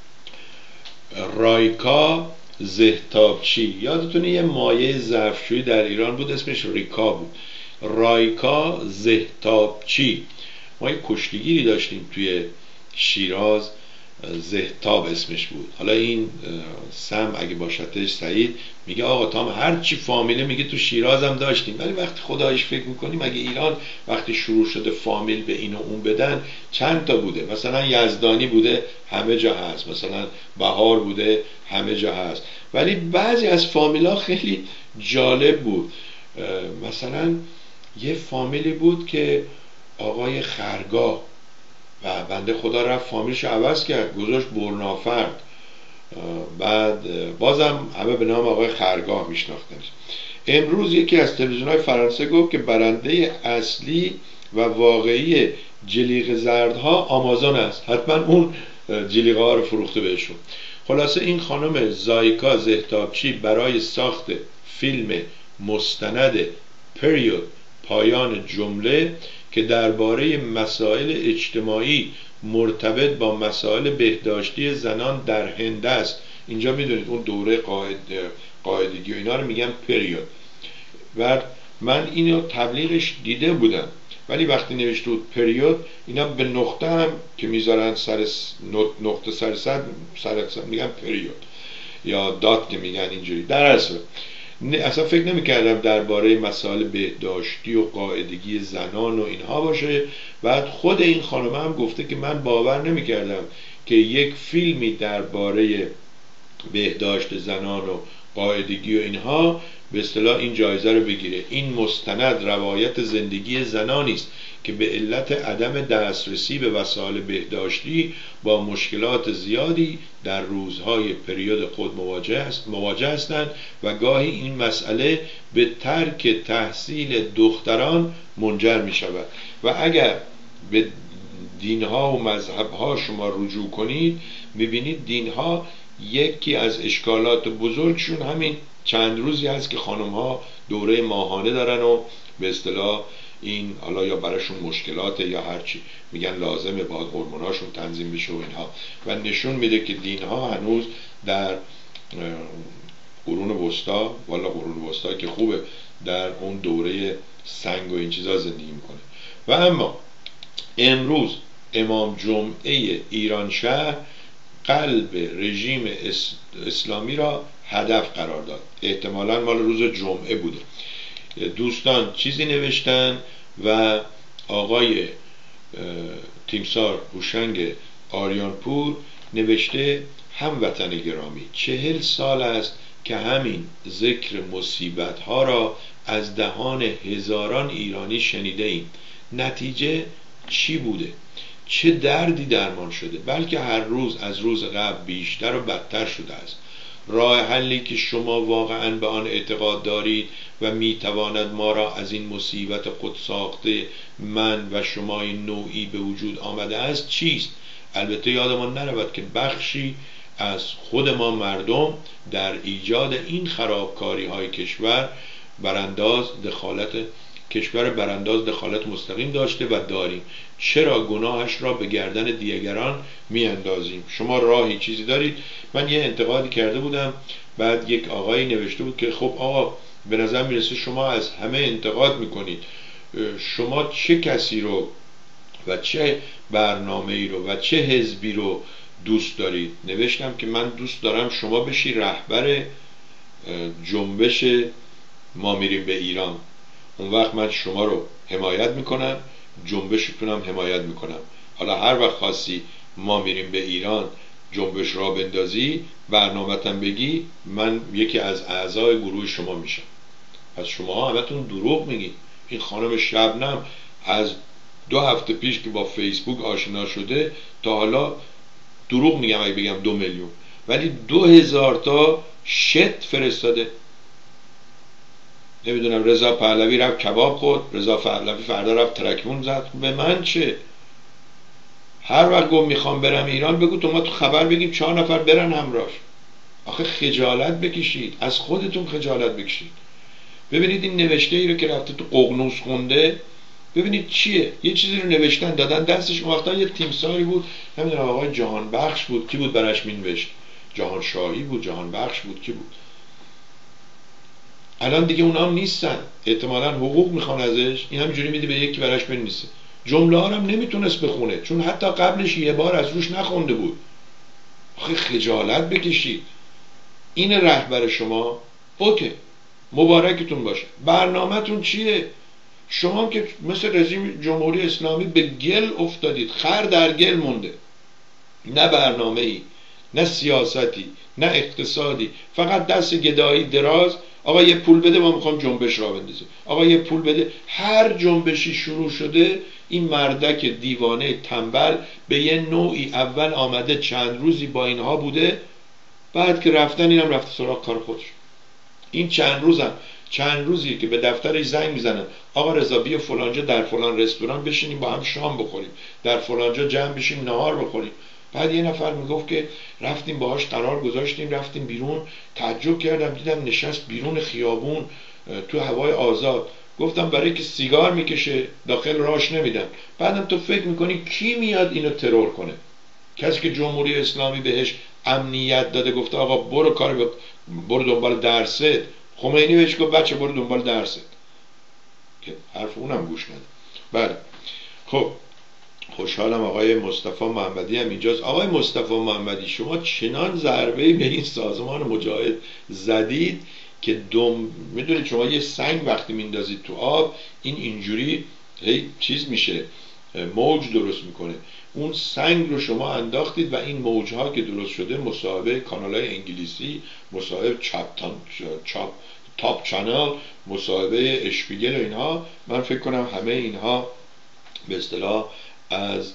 رایکا زهتابچی، یادتونه یه مایه ظرفشویی در ایران بود اسمش ریکا بود، رایکا زهتابچی ما یک کشتیگیری داشتیم توی شیراز، زهتاب اسمش بود. حالا این سم اگه باشتش سعید میگه آقا تام هر چی فامیله میگه تو شیراز هم داشتیم، ولی وقتی خدایش فکر میکنیم اگه ایران وقتی شروع شده فامیل به این و اون بدن چند تا بوده، مثلا یزدانی بوده همه جا هست، مثلا بهار بوده همه جا هست، ولی بعضی از فامیلا خیلی جالب بود. مثلا یه فامیلی بود که آقای خرگاه و بنده خدا رفت فامیلش عوض کرد گذاشت برنافرد، بعد بازم همه به نام آقای خرگاه میشناختنش. امروز یکی از تلویزیون‌های فرانسه گفت که برنده اصلی و واقعی جلیقه زردها آمازون است، حتما اون جلیقه ها رو فروخته بهشون. خلاصه این خانم زایکا زهتابچی برای ساخت فیلم مستند پریود پایان جمله که درباره مسائل اجتماعی مرتبط با مسائل بهداشتی زنان در هند است، اینجا میدونید اون دوره قاعد قاعدگی و اینا رو میگن پریود، و من اینو تبلیغش دیده بودم، ولی وقتی نوشته بود پریود اینا به نقطه هم که میذارن سر نقطه سر صد سر میگن پریود، یا دات که میگن اینجوری. در اصل اصلا فکر نمی‌کردم درباره مسائل بهداشتی و قاعدگی زنان و اینها باشه. بعد خود این خانم هم گفته که من باور نمی‌کردم که یک فیلمی درباره بهداشت زنان و قاعدگی و اینها به اصطلاح این جایزه رو بگیره. این مستند روایت زندگی زنانی است که به علت عدم دسترسی به وسایل بهداشتی با مشکلات زیادی در روزهای پریود خود مواجه هستند و گاهی این مسئله به ترک تحصیل دختران منجر می شود و اگر به دینها و مذهبها شما رجوع کنید میبینید دینها یکی از اشکالات بزرگشون همین چند روزی هست که خانم ها دوره ماهانه دارن و به اصطلاح این حالا یا براشون مشکلاته یا هرچی میگن لازمه باید هورموناشون تنظیم بشه و اینها، و نشون میده که دینها هنوز در قرون وسطا، والا قرون وسطا که خوبه، در اون دوره سنگ و این چیزا زندگی میکنه. و اما امروز امام جمعه ایران شهر قلب رژیم اسلامی را هدف قرار داد، احتمالاً مال روز جمعه بوده. دوستان چیزی نوشتن و آقای تیمسار هوشنگ آریانپور نوشته هموطن گرامی، چهل سال است که همین ذکر مصیبت ها را از دهان هزاران ایرانی شنیده ایم. نتیجه چی بوده؟ چه دردی درمان شده؟ بلکه هر روز از روز قبل بیشتر و بدتر شده است. راه حلی که شما واقعا به آن اعتقاد دارید و میتواند ما را از این مصیبت خود ساخته من و شما این نوعی به وجود آمده است چیست؟ البته یادمان نرود که بخشی از خود ما مردم در ایجاد این خرابکاری های کشور برانداز دخالت کشور برانداز دخالت مستقیم داشته و داریم. چرا گناهش را به گردن دیگران می اندازیم؟ شما راهی چیزی دارید؟ من یه انتقادی کرده بودم، بعد یک آقایی نوشته بود که خب آقا به نظر میرسه شما از همه انتقاد میکنید، شما چه کسی رو و چه برنامه ای رو و چه حزبی رو دوست دارید؟ نوشتم که من دوست دارم شما بشی رهبر جنبش ما میریم به ایران، اون وقت من شما رو حمایت میکنم، جنبشتونم حمایت میکنم. حالا هر وقت خواستی ما میریم به ایران جنبش را بندازی برنامه‌تم بگی، من یکی از اعضای گروه شما میشم. پس شما همتون دروغ میگی. این خانم شبنم از دو هفته پیش که با فیسبوک آشنا شده تا حالا دروغ میگم اگه بگم دو میلیون، ولی دو هزار تا شت فرستاده. نمیدونم رضا پهلوی رفت کباب خورد، رضا پهلوی فردا رفت ترکمون زد. به من چه؟ هر وقت گفت میخوام برم ایران بگو تو ما تو خبر بگیم چهار نفر برن همراهش. آخه خجالت بکشید، از خودتون خجالت بکشید. ببینید این نوشته ای رو که رفته تو ققنوس خونده، ببینید چیه، یه چیزی رو نوشتن دادن دستش. اون وقتا یه تیمساری بود، نمیدونم آقای جهان بخش بود کی بود براش مینوشت، جهان شاهی بود، جهان بخش بود، کی بود. الان دیگه اونا هم نیستن، احتمالاً حقوق میخوان ازش، این همینجوری میده به یکی براش بنویسه. جمله ها هم نمیتونست بخونه، چون حتی قبلش یه بار از روش نخونده بود. آخه خجالت بکشید. این رهبر شما، اوکی، مبارکتون باشه. برنامه‌تون چیه؟ شما که مثل رژیم جمهوری اسلامی به گل افتادید، خر در گل مونده. نه برنامه‌ای، نه سیاستی، نه اقتصادی، فقط دست گدایی دراز. آقا یه پول بده ما میخوام جنبش را بندازیم، آقا یه پول بده. هر جنبشی شروع شده این مردک دیوانه تنبل به یه نوعی اول آمده چند روزی با اینها بوده، بعد که رفتن اینم رفته سراغ کار خودش. این چند روزم چند روزی که به دفترش زنگ میزنن آقا رضا بیا فلانجا در فلان رستوران بشینیم با هم شام بخوریم، در فلانجا جمع بشیم نهار بخوریم. بعد یه نفر میگفت که رفتیم باهاش قرار گذاشتیم، رفتیم بیرون، تعجب کردم دیدم نشست بیرون خیابون تو هوای آزاد. گفتم برای که سیگار میکشه داخل راش نمیدن. بعدم تو فکر میکنی کی میاد اینو ترور کنه؟ کسی که جمهوری اسلامی بهش امنیت داده، گفته آقا برو کار برو دنبال درست. خمینی بهش گفت بچه برو دنبال درست، که حرف اونم گوش نده. بله خب خوشحالم آقای مصطفی محمدی هم اینجاست. آقای مصطفی محمدی شما چنان ضربه‌ای به این سازمان مجاهد زدید که دم میدونید شما یه سنگ وقتی میندازید تو آب این اینجوری هی چیز میشه، موج درست میکنه. اون سنگ رو شما انداختید و این موجها که درست شده مصاحبه کانال‌های انگلیسی، مصاحبه چاپ چاپ تاپ چنل، مصاحبه اشپیگل و اینها، من فکر کنم همه اینها به اصطلاح از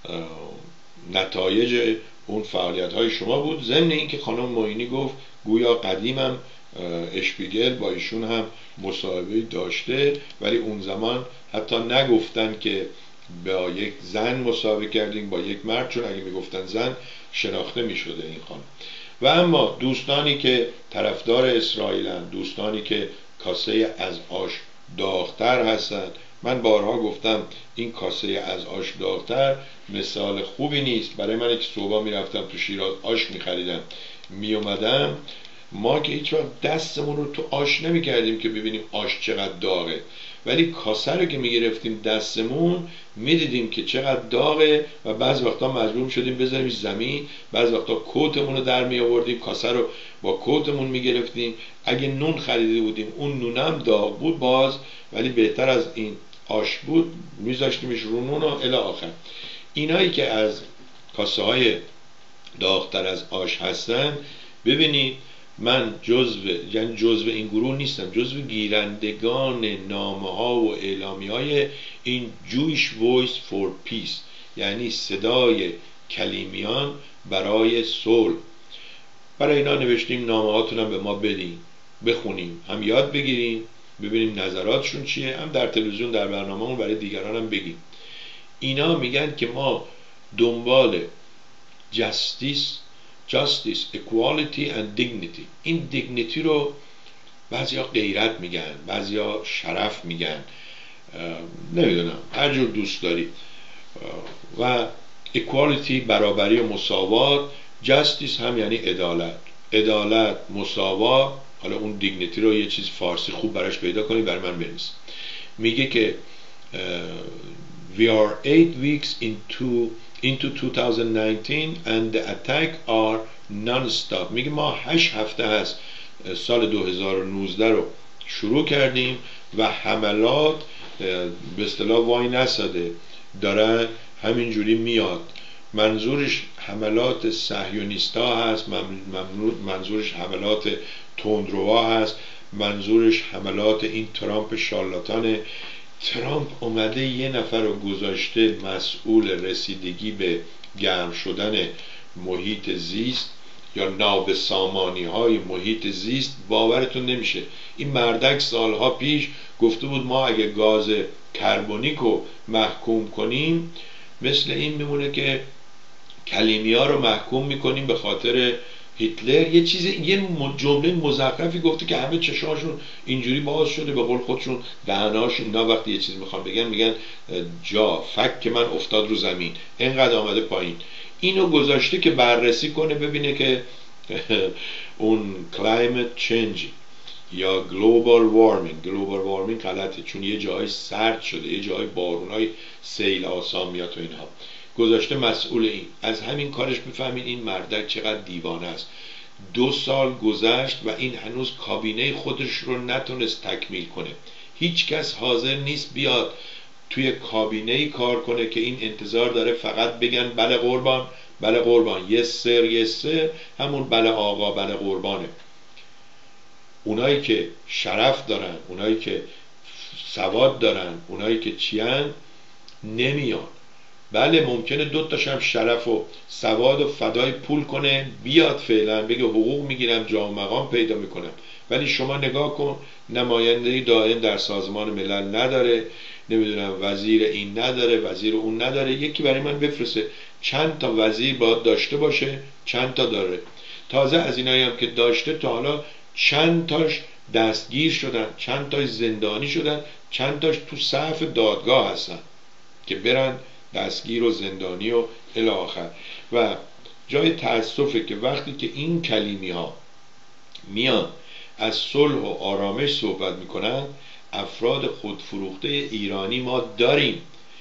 نتایج اون فعالیت های شما بود. ضمن این که خانم معینی گفت گویا قدیمم اشپیگل با ایشون هم مصاحبه داشته، ولی اون زمان حتی نگفتن که با یک زن مصاحبه کردیم با یک مرد، چون اگه میگفتن زن شناخته میشده این خانم. و اما دوستانی که طرفدار اسرائیلن، دوستانی که کاسه از آش داغتر هستند، من بارها گفتم این کاسه از آش داغتر مثال خوبی نیست. برای من که صبح میرفتم تو شیراز آش میخریدم میومدم، ما که هیچ وقت دستمون رو تو آش نمیکردیم که ببینیم آش چقدر داغه، ولی کاسه رو که میگرفتیم دستمون میدیدیم که چقدر داغه و بعض وقتا مجبور شدیم بذاریم زمین، بعض وقتا کوتمون رو در می آوردیم کاسه رو با کوتمون میگرفتیم. اگه نون خریده بودیم اون نونم داغ بود باز، ولی بهتر از این آش بود، میذاشتیمش رو نون و الی آخر. اینایی که از کاسه های داغتر از آش هستن، ببینید من جزو یعنی جزو این گروه نیستم، جزو گیرندگان نامه ها و اعلامی های این Jewish Voice for Peace، یعنی صدای کلیمیان برای صلح. برای اینا نوشتیم نامه هاتون هم به ما بدین بخونیم، هم یاد بگیریم ببینیم نظراتشون چیه، هم در تلویزیون در برنامه‌مون برای دیگران هم بگیم. اینا میگن که ما دنبال جستیس Justice, Equality and Dignity. این دیگنیتی رو بعضیا غیرت میگن، بعضیا شرف میگن، نمیدونم هر جور دوست دارید. و Equality برابری و مساوات، Justice هم یعنی عدالت، عدالت مساوات. حالا اون دیگنیتی رو یه چیز فارسی خوب براش پیدا کنید برای من بنویس. میگه که uh, we are eight weeks into into twenty nineteen and the attack are non-stop. میگه ما هشت هفته هست سال دو هزار و نوزده رو شروع کردیم و حملات به اصطلاح وای نساده، داره همینجوری میاد. منظورش حملات صهیونیستا هست، منظورش حملات تندروا هست، منظورش حملات این ترامپ شارلاتانه. ترامپ اومده یه نفر رو گذاشته مسئول رسیدگی به گرم شدن محیط زیست یا نابسامانی های محیط زیست. باورتون نمیشه این مردک سالها پیش گفته بود ما اگه گاز کربونیک رو محکوم کنیم مثل این میمونه که کلیمیا رو محکوم میکنیم به خاطر هیتلر. یه چیز یه جمله مزخرفی گفته که همه چشاشون اینجوری باز شده، به قول خودشون دهناشون، اینا وقتی یه چیز میخوان بگن میگن جا فک که من افتاد رو زمین اینقدر آمده پایین. اینو گذاشته که بررسی کنه ببینه که اون کلایمت چنج یا گلوبال وارمینگ. گلوبال وارمینگ غلطه، چون یه جای سرد شده، یه جای بارونای سیل آسان میاد و اینها. گذاشته مسئول این. از همین کارش بفهمین این مردک چقدر دیوانه است. دو سال گذشت و این هنوز کابینه خودش رو نتونست تکمیل کنه. هیچ کس حاضر نیست بیاد توی کابینه کار کنه که این انتظار داره فقط بگن بله قربان، بله قربان، یس سر، یس سر، همون بله آقا، بله قربانه. اونایی که شرف دارن، اونایی که سواد دارن، اونایی که چیان نمیان. بله ممکنه دو تاش هم شرف و سواد و فدای پول کنه، بیاد فعلا بگه حقوق میگیرم، جا و مقام پیدا میکنم، ولی شما نگاه کن نماینده دائم در سازمان ملل نداره، نمیدونم وزیر این نداره، وزیر اون نداره. یکی برای من بفرسته چند تا وزیر باید داشته باشه، چند تا داره. تازه از اینایی هم که داشته تا حالا چند تاش دستگیر شدن، چند تاش زندانی شدن، چند تاش تو صف دادگاه هستن که برن دستگیر و زندانی و الی آخر. و جای تأسفه که وقتی که این کلیمی ها میان از صلح و آرامش صحبت میکنن، افراد خودفروخته ایرانی ما داریم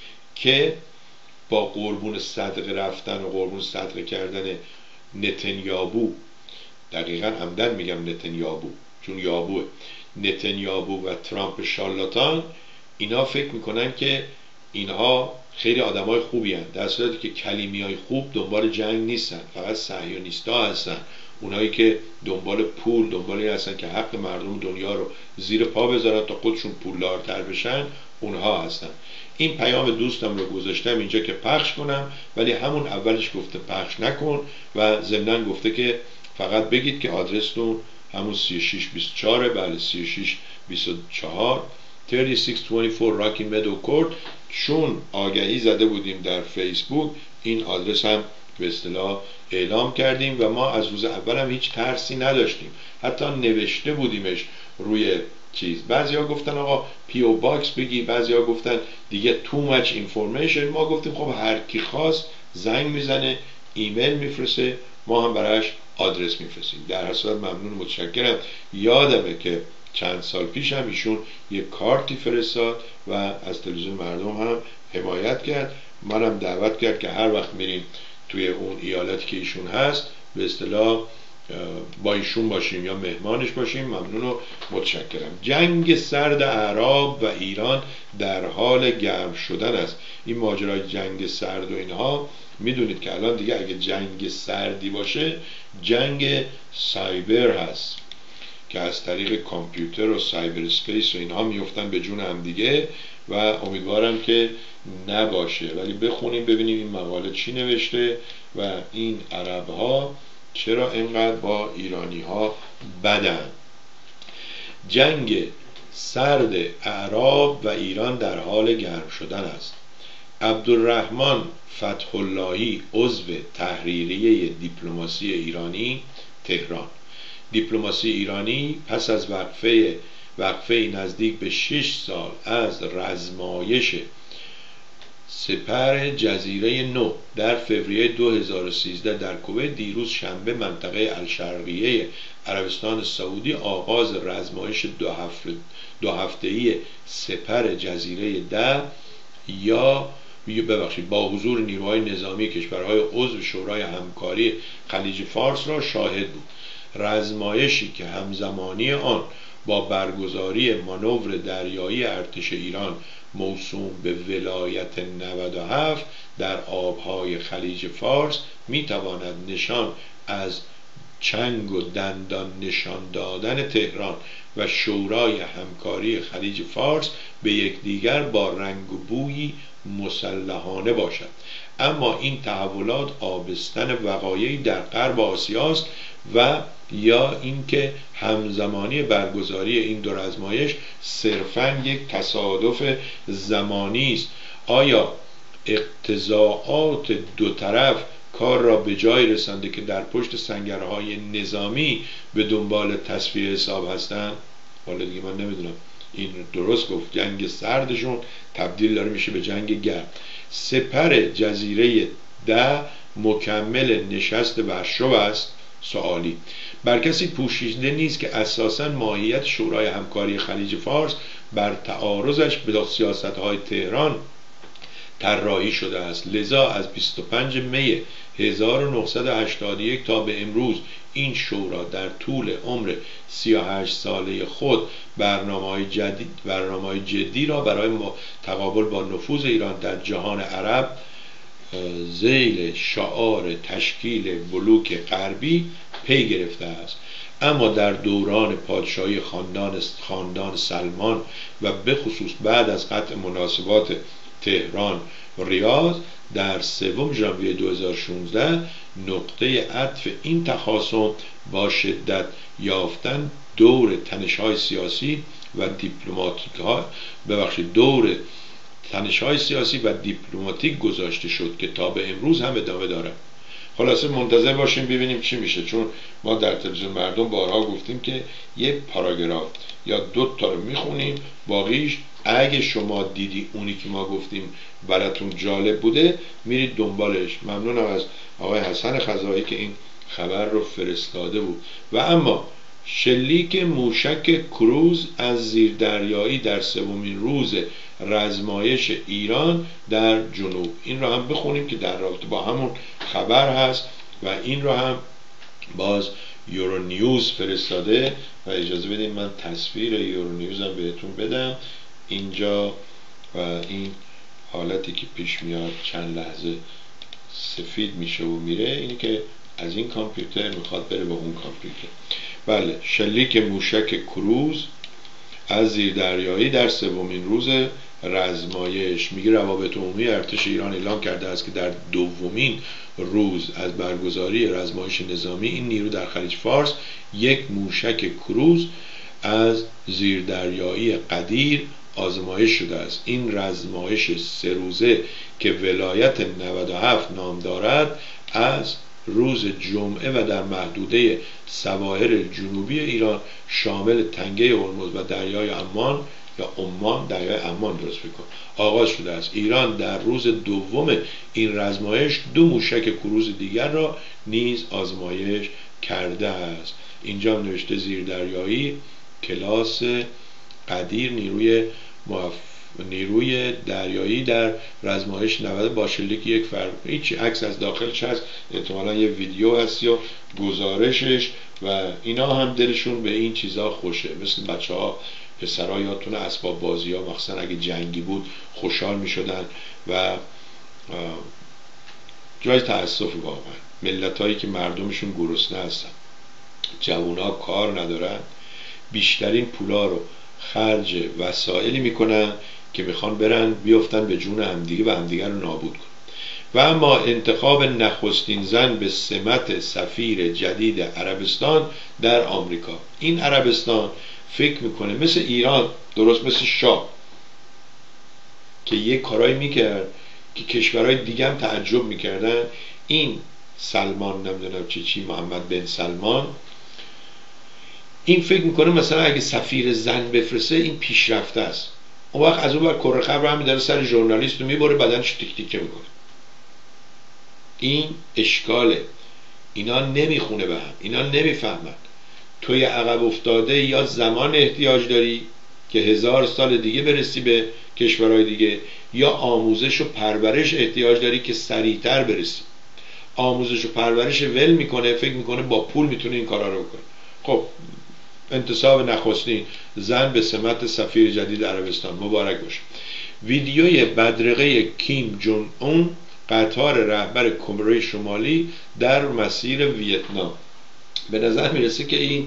که با قربون صدقه رفتن و قربون صدقه کردن نتنیاهو، دقیقا عمدن میگم نتنیاهو چون یابوه، نتنیاهو و ترامپ شارلاتان، اینا فکر میکنن که اینها خیلی آدمای خوبی هستند، در صورتی که کلیمی های خوب دنبال جنگ نیستن، فقط صهیونیستا هستن. اونایی که دنبال پول، دنبالی هستن که حق مردم دنیا رو زیر پا بذارن تا خودشون پولدارتر بشن، اونها هستن. این پیام دوستم رو گذاشتم اینجا که پخش کنم، ولی همون اولش گفته پخش نکن و ضمناً گفته که فقط بگید که آدرستون همون سی و شش بیست و چهار، بله سی و شش بیست و چهار سی و شش بیست و چهار راکی مدو کورت. چون آگهی زده بودیم در فیسبوک، این آدرس هم به اصطلاح اعلام کردیم و ما از روز اول هم هیچ ترسی نداشتیم، حتی نوشته بودیمش روی چیز. بعضیا گفتن آقا پیو باکس بگی، بعضیا گفتن دیگه تو مچ اینفورمیشن. ما گفتیم خب هر کی خواست زنگ میزنه، ایمیل میفرسته، ما هم براش آدرس میفرستیم. در هر صورت ممنون، متشکرم. یادمه که چند سال پیش هم ایشون یک کارتی فرستاد و از تلویزیون مردم هم حمایت کرد. منم دعوت کرد که هر وقت میریم توی اون ایالتی که ایشون هست به اصطلاح با ایشون باشیم یا مهمانش باشیم. ممنون و متشکرم. جنگ سرد اعراب و ایران در حال گرم شدن است. این ماجرای جنگ سرد و اینها میدونید که الان دیگه اگه جنگ سردی باشه جنگ سایبر هست که از طریق کامپیوتر و سایبر اسپیس و اینها میفتن به جون هم دیگه و امیدوارم که نباشه. ولی بخونیم ببینیم این مقاله چی نوشته و این عرب ها چرا اینقدر با ایرانی ها بدن. جنگ سرد اعراب و ایران در حال گرم شدن است. عبدالرحمن فتح اللهی، عضو تحریریه دیپلماسی ایرانی، تهران. دیپلماسی ایرانی پس از وقفه وقفه نزدیک به شش سال از رزمایش سپر جزیره نو در فوریه دو هزار و سیزده در کویت، دیروز شنبه منطقه الشرقیه عربستان سعودی آغاز رزمایش دو هفته دو هفته‌ای سپر جزیره ده یا ببخشید با حضور نیروهای نظامی کشورهای عضو شورای همکاری خلیج فارس را شاهد بود. رزمایشی که همزمانی آن با برگزاری مانور دریایی ارتش ایران موسوم به ولایت نود و هفت در آبهای خلیج فارس میتواند نشان از چنگ و دندان نشان دادن تهران و شورای همکاری خلیج فارس به یکدیگر با رنگ و بویی مسلحانه باشد. اما این تحولات آبستن وقایعی در غرب آسیاست و یا اینکه همزمانی برگزاری این دو رزمایش صرفاً یک تصادف زمانی است؟ آیا اقتضاعات دو طرف کار را به جای رسانده که در پشت سنگرهای نظامی به دنبال تصفیه حساب هستند؟ حالا دیگه من نمیدونم این درست گفت. جنگ سردشون تبدیل داره میشه به جنگ گرم. سپر جزیره ده مکمل نشست ورشو است. سوالی. بر کسی پوشیده نیست که اساساً ماهیت شورای همکاری خلیج فارس بر تعارضش به سیاست‌های تهران طراحی شده است. لذا از بیست و پنجم می هزار و نهصد و هشتاد و یک تا به امروز این شورا در طول عمر سی و هشت ساله خود برنامه‌های جدید برنامه‌های جدی را برای تقابل با نفوذ ایران در جهان عرب ذیل شعار تشکیل بلوک غربی پی گرفته است. اما در دوران پادشاهی خاندان خاندان سلمان و به خصوص بعد از قطع مناسبات تهران و ریاض در سوم ژانویه دو هزار و شانزده نقطه عطف این تخاصم با شدت یافتن دور تنش‌های سیاسی و دیپلماتیک ها ببخشید دور تنش‌های سیاسی و دیپلماتیک گذاشته شد که تا به امروز هم ادامه داره. خلاصه منتظر باشیم ببینیم چی میشه، چون ما در تلویزیون مردم بارها گفتیم که یک پاراگراف یا دو تا رو میخونیم، باقیش اگه شما دیدی اونی که ما گفتیم براتون جالب بوده میرید دنبالش. ممنونم از آقای حسن خزایی که این خبر رو فرستاده بود. و اما شلیک موشک کروز از زیردریایی در سومین روز رزمایش ایران در جنوب، این رو هم بخونیم که در رابطه با همون خبر هست و این رو هم باز یورونیوز فرستاده. و اجازه بدین من تصویر یورونیوز هم بهتون بدم اینجا. و این حالتی که پیش میاد چند لحظه سفید میشه و میره، اینی که از این کامپیوتر میخواد بره به اون کامپیوتر. بله، شلیک موشک کروز از زیردریایی در سومین روز رزمایش. میگه روابط عمومی ارتش ایران اعلام کرده است که در دومین روز از برگزاری رزمایش نظامی این نیرو در خلیج فارس یک موشک کروز از زیردریایی قدیر آزمایش شده است. این رزمایش سه روزه که ولایت نود و هفت نام دارد از روز جمعه و در محدوده سواحل جنوبی ایران شامل تنگه هرمز و دریای عمان یا عمان دریای عمان درست بکن آغاز شده است. ایران در روز دوم این رزمایش دو موشک کروز دیگر را نیز آزمایش کرده است. اینجا نوشته زیردریایی کلاس قدیر نیروی موف... نیروی دریایی در رزمایش نود با شلیک یک فرد. هیچ عکس از داخلش هست، احتمالا یه ویدیو هست یا گزارشش و اینا هم دلشون به این چیزا خوشه. مثل بچه ها پسرها یادتونه اسباب بازی ها مخصوصا اگه جنگی بود خوشحال می شدن و جای تأسف واقعا ملت هایی که مردمشون گرسنه هستن، جوان ها کار ندارن، بیشترین پولا رو خرج وسایلی میکنن که میخوان برن بیفتن به جون همدیگه و همدیگه رو نابود کنن. و اما انتخاب نخستین زن به سمت سفیر جدید عربستان در آمریکا. این عربستان فکر میکنه مثل ایران، درست مثل شاه که یک کارایی میکرد که کشورهای دیگه هم تعجب میکردن. این سلمان نمیدونم چی چی محمد بن سلمان این فکر میکنه مثلا اگه سفیر زن بفرسته این پیشرفته است. اون وقت از اون وقت کره خبر هم میداره سر ژورنالیست رو میبره بدنش تیک تیکه میکنه. این اشکاله. اینا نمیخونه به هم، اینا نمیفهمن. توی عقب افتاده یا زمان احتیاج داری که هزار سال دیگه برسی به کشورهای دیگه، یا آموزش و پرورش احتیاج داری که سریعتر برسی. آموزش و پرورش ول میکنه، فکر میکنه با پول میتونه این کارا رو بکنه. خب انتصاب نخستین زن به سمت سفیر جدید عربستان، مبارک باشه. ویدیوی بدرقه کیم جون اون قطار رهبر کره شمالی در مسیر ویتنام. به نظر میرسه که این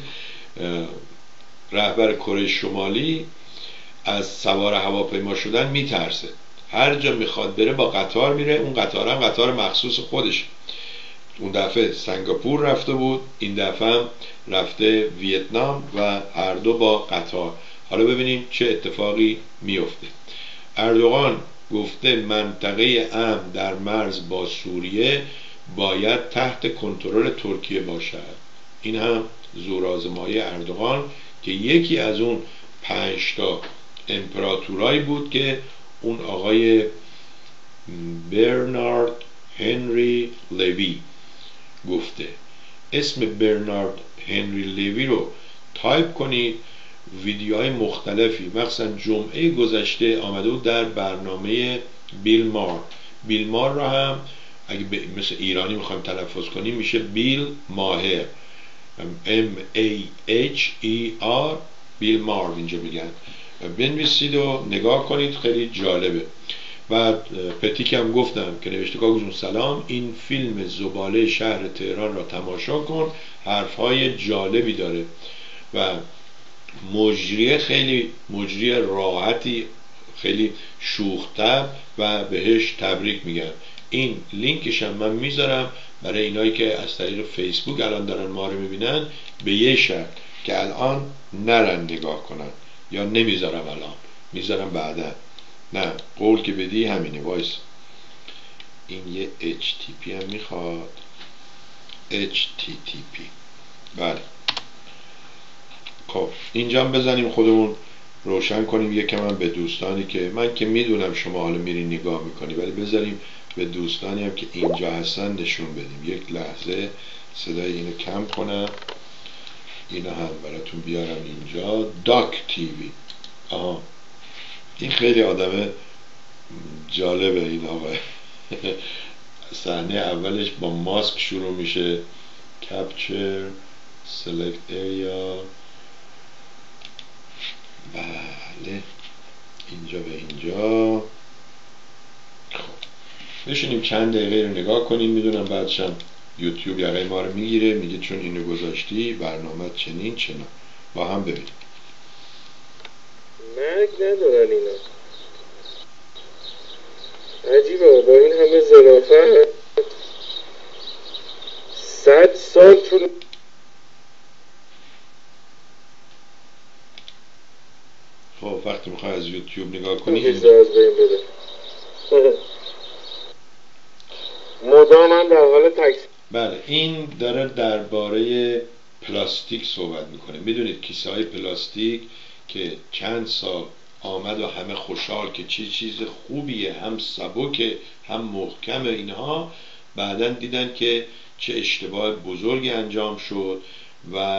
رهبر کره شمالی از سوار هواپیما شدن میترسه. هر جا میخواد بره با قطار میره. اون قطار هم قطار مخصوص خودش. اون دفعه سنگاپور رفته بود، این دفعه هم رفته ویتنام و هر دو با قطار. حالا ببینیم چه اتفاقی میفته. اردوغان گفته منطقه امن در مرز با سوریه باید تحت کنترل ترکیه باشد. این هم زورآزمایی اردوغان که یکی از اون پنج تا امپراتورایی بود که اون آقای برنارد هنری لوی گفته. اسم برنارد هنری لیوی رو تایپ کنید، ویدیوهای مختلفی مثلا جمعه گذشته آمده بود در برنامه بیل مار. بیل مار رو هم اگه مثل ایرانی میخوایم تلفظ کنیم میشه بیل ماهر، ام ای اچ ای آر، بیل مار اینجا میگن. بنویسید و نگاه کنید، خیلی جالبه. و پتیک هم گفتم که نوشته کاکو سلام، این فیلم زباله شهر تهران را تماشا کن، حرفهای جالبی داره و مجریه خیلی مجری راحتی، خیلی شوخ‌طبع و بهش تبریک میگن. این لینکش هم من میذارم برای اینایی که از طریق فیسبوک الان دارن ما رو میبینن، به یه شرط که الان نرن نگاه کنن، یا نمیذارم الان، میذارم بعدا. نه قول که بدی همینه. وایس این یه اچ تی پی هم میخواد، اچ تی تی پی. بله خب اینجا هم بزنیم خودمون روشن کنیم یکم هم به دوستانی که من که میدونم شما حالا میری نگاه میکنی، ولی بذاریم به دوستانی هم که اینجا هستن نشون بدیم. یک لحظه صدای اینو کم کنم، اینو هم براتون بیارم اینجا. داک تیوی، آها این خیلی آدم جالبه این آقا. صحنه اولش با ماسک شروع میشه، کپچر سلکت اریا، بله اینجا به اینجا. خب بشینیم چند دقیقه رو نگاه کنیم. میدونم بعدش هم یوتیوب یقه ما رو میگیره، میگه چون اینو گذاشتی برنامه چنین چنان. با هم ببینیم. مرگ ندارن اینا، عجیبه با این همه ظرافت صد سال طول. خب وقتی میخوای از یوتیوب نگاه کنی مدام هم در حال تکس. بله این داره درباره پلاستیک صحبت میکنه. میدونید کیسه های پلاستیک که چند سال آمد و همه خوشحال که چی چیز خوبیه، هم سبکه هم محکم، اینها بعدن دیدن که چه اشتباه بزرگی انجام شد و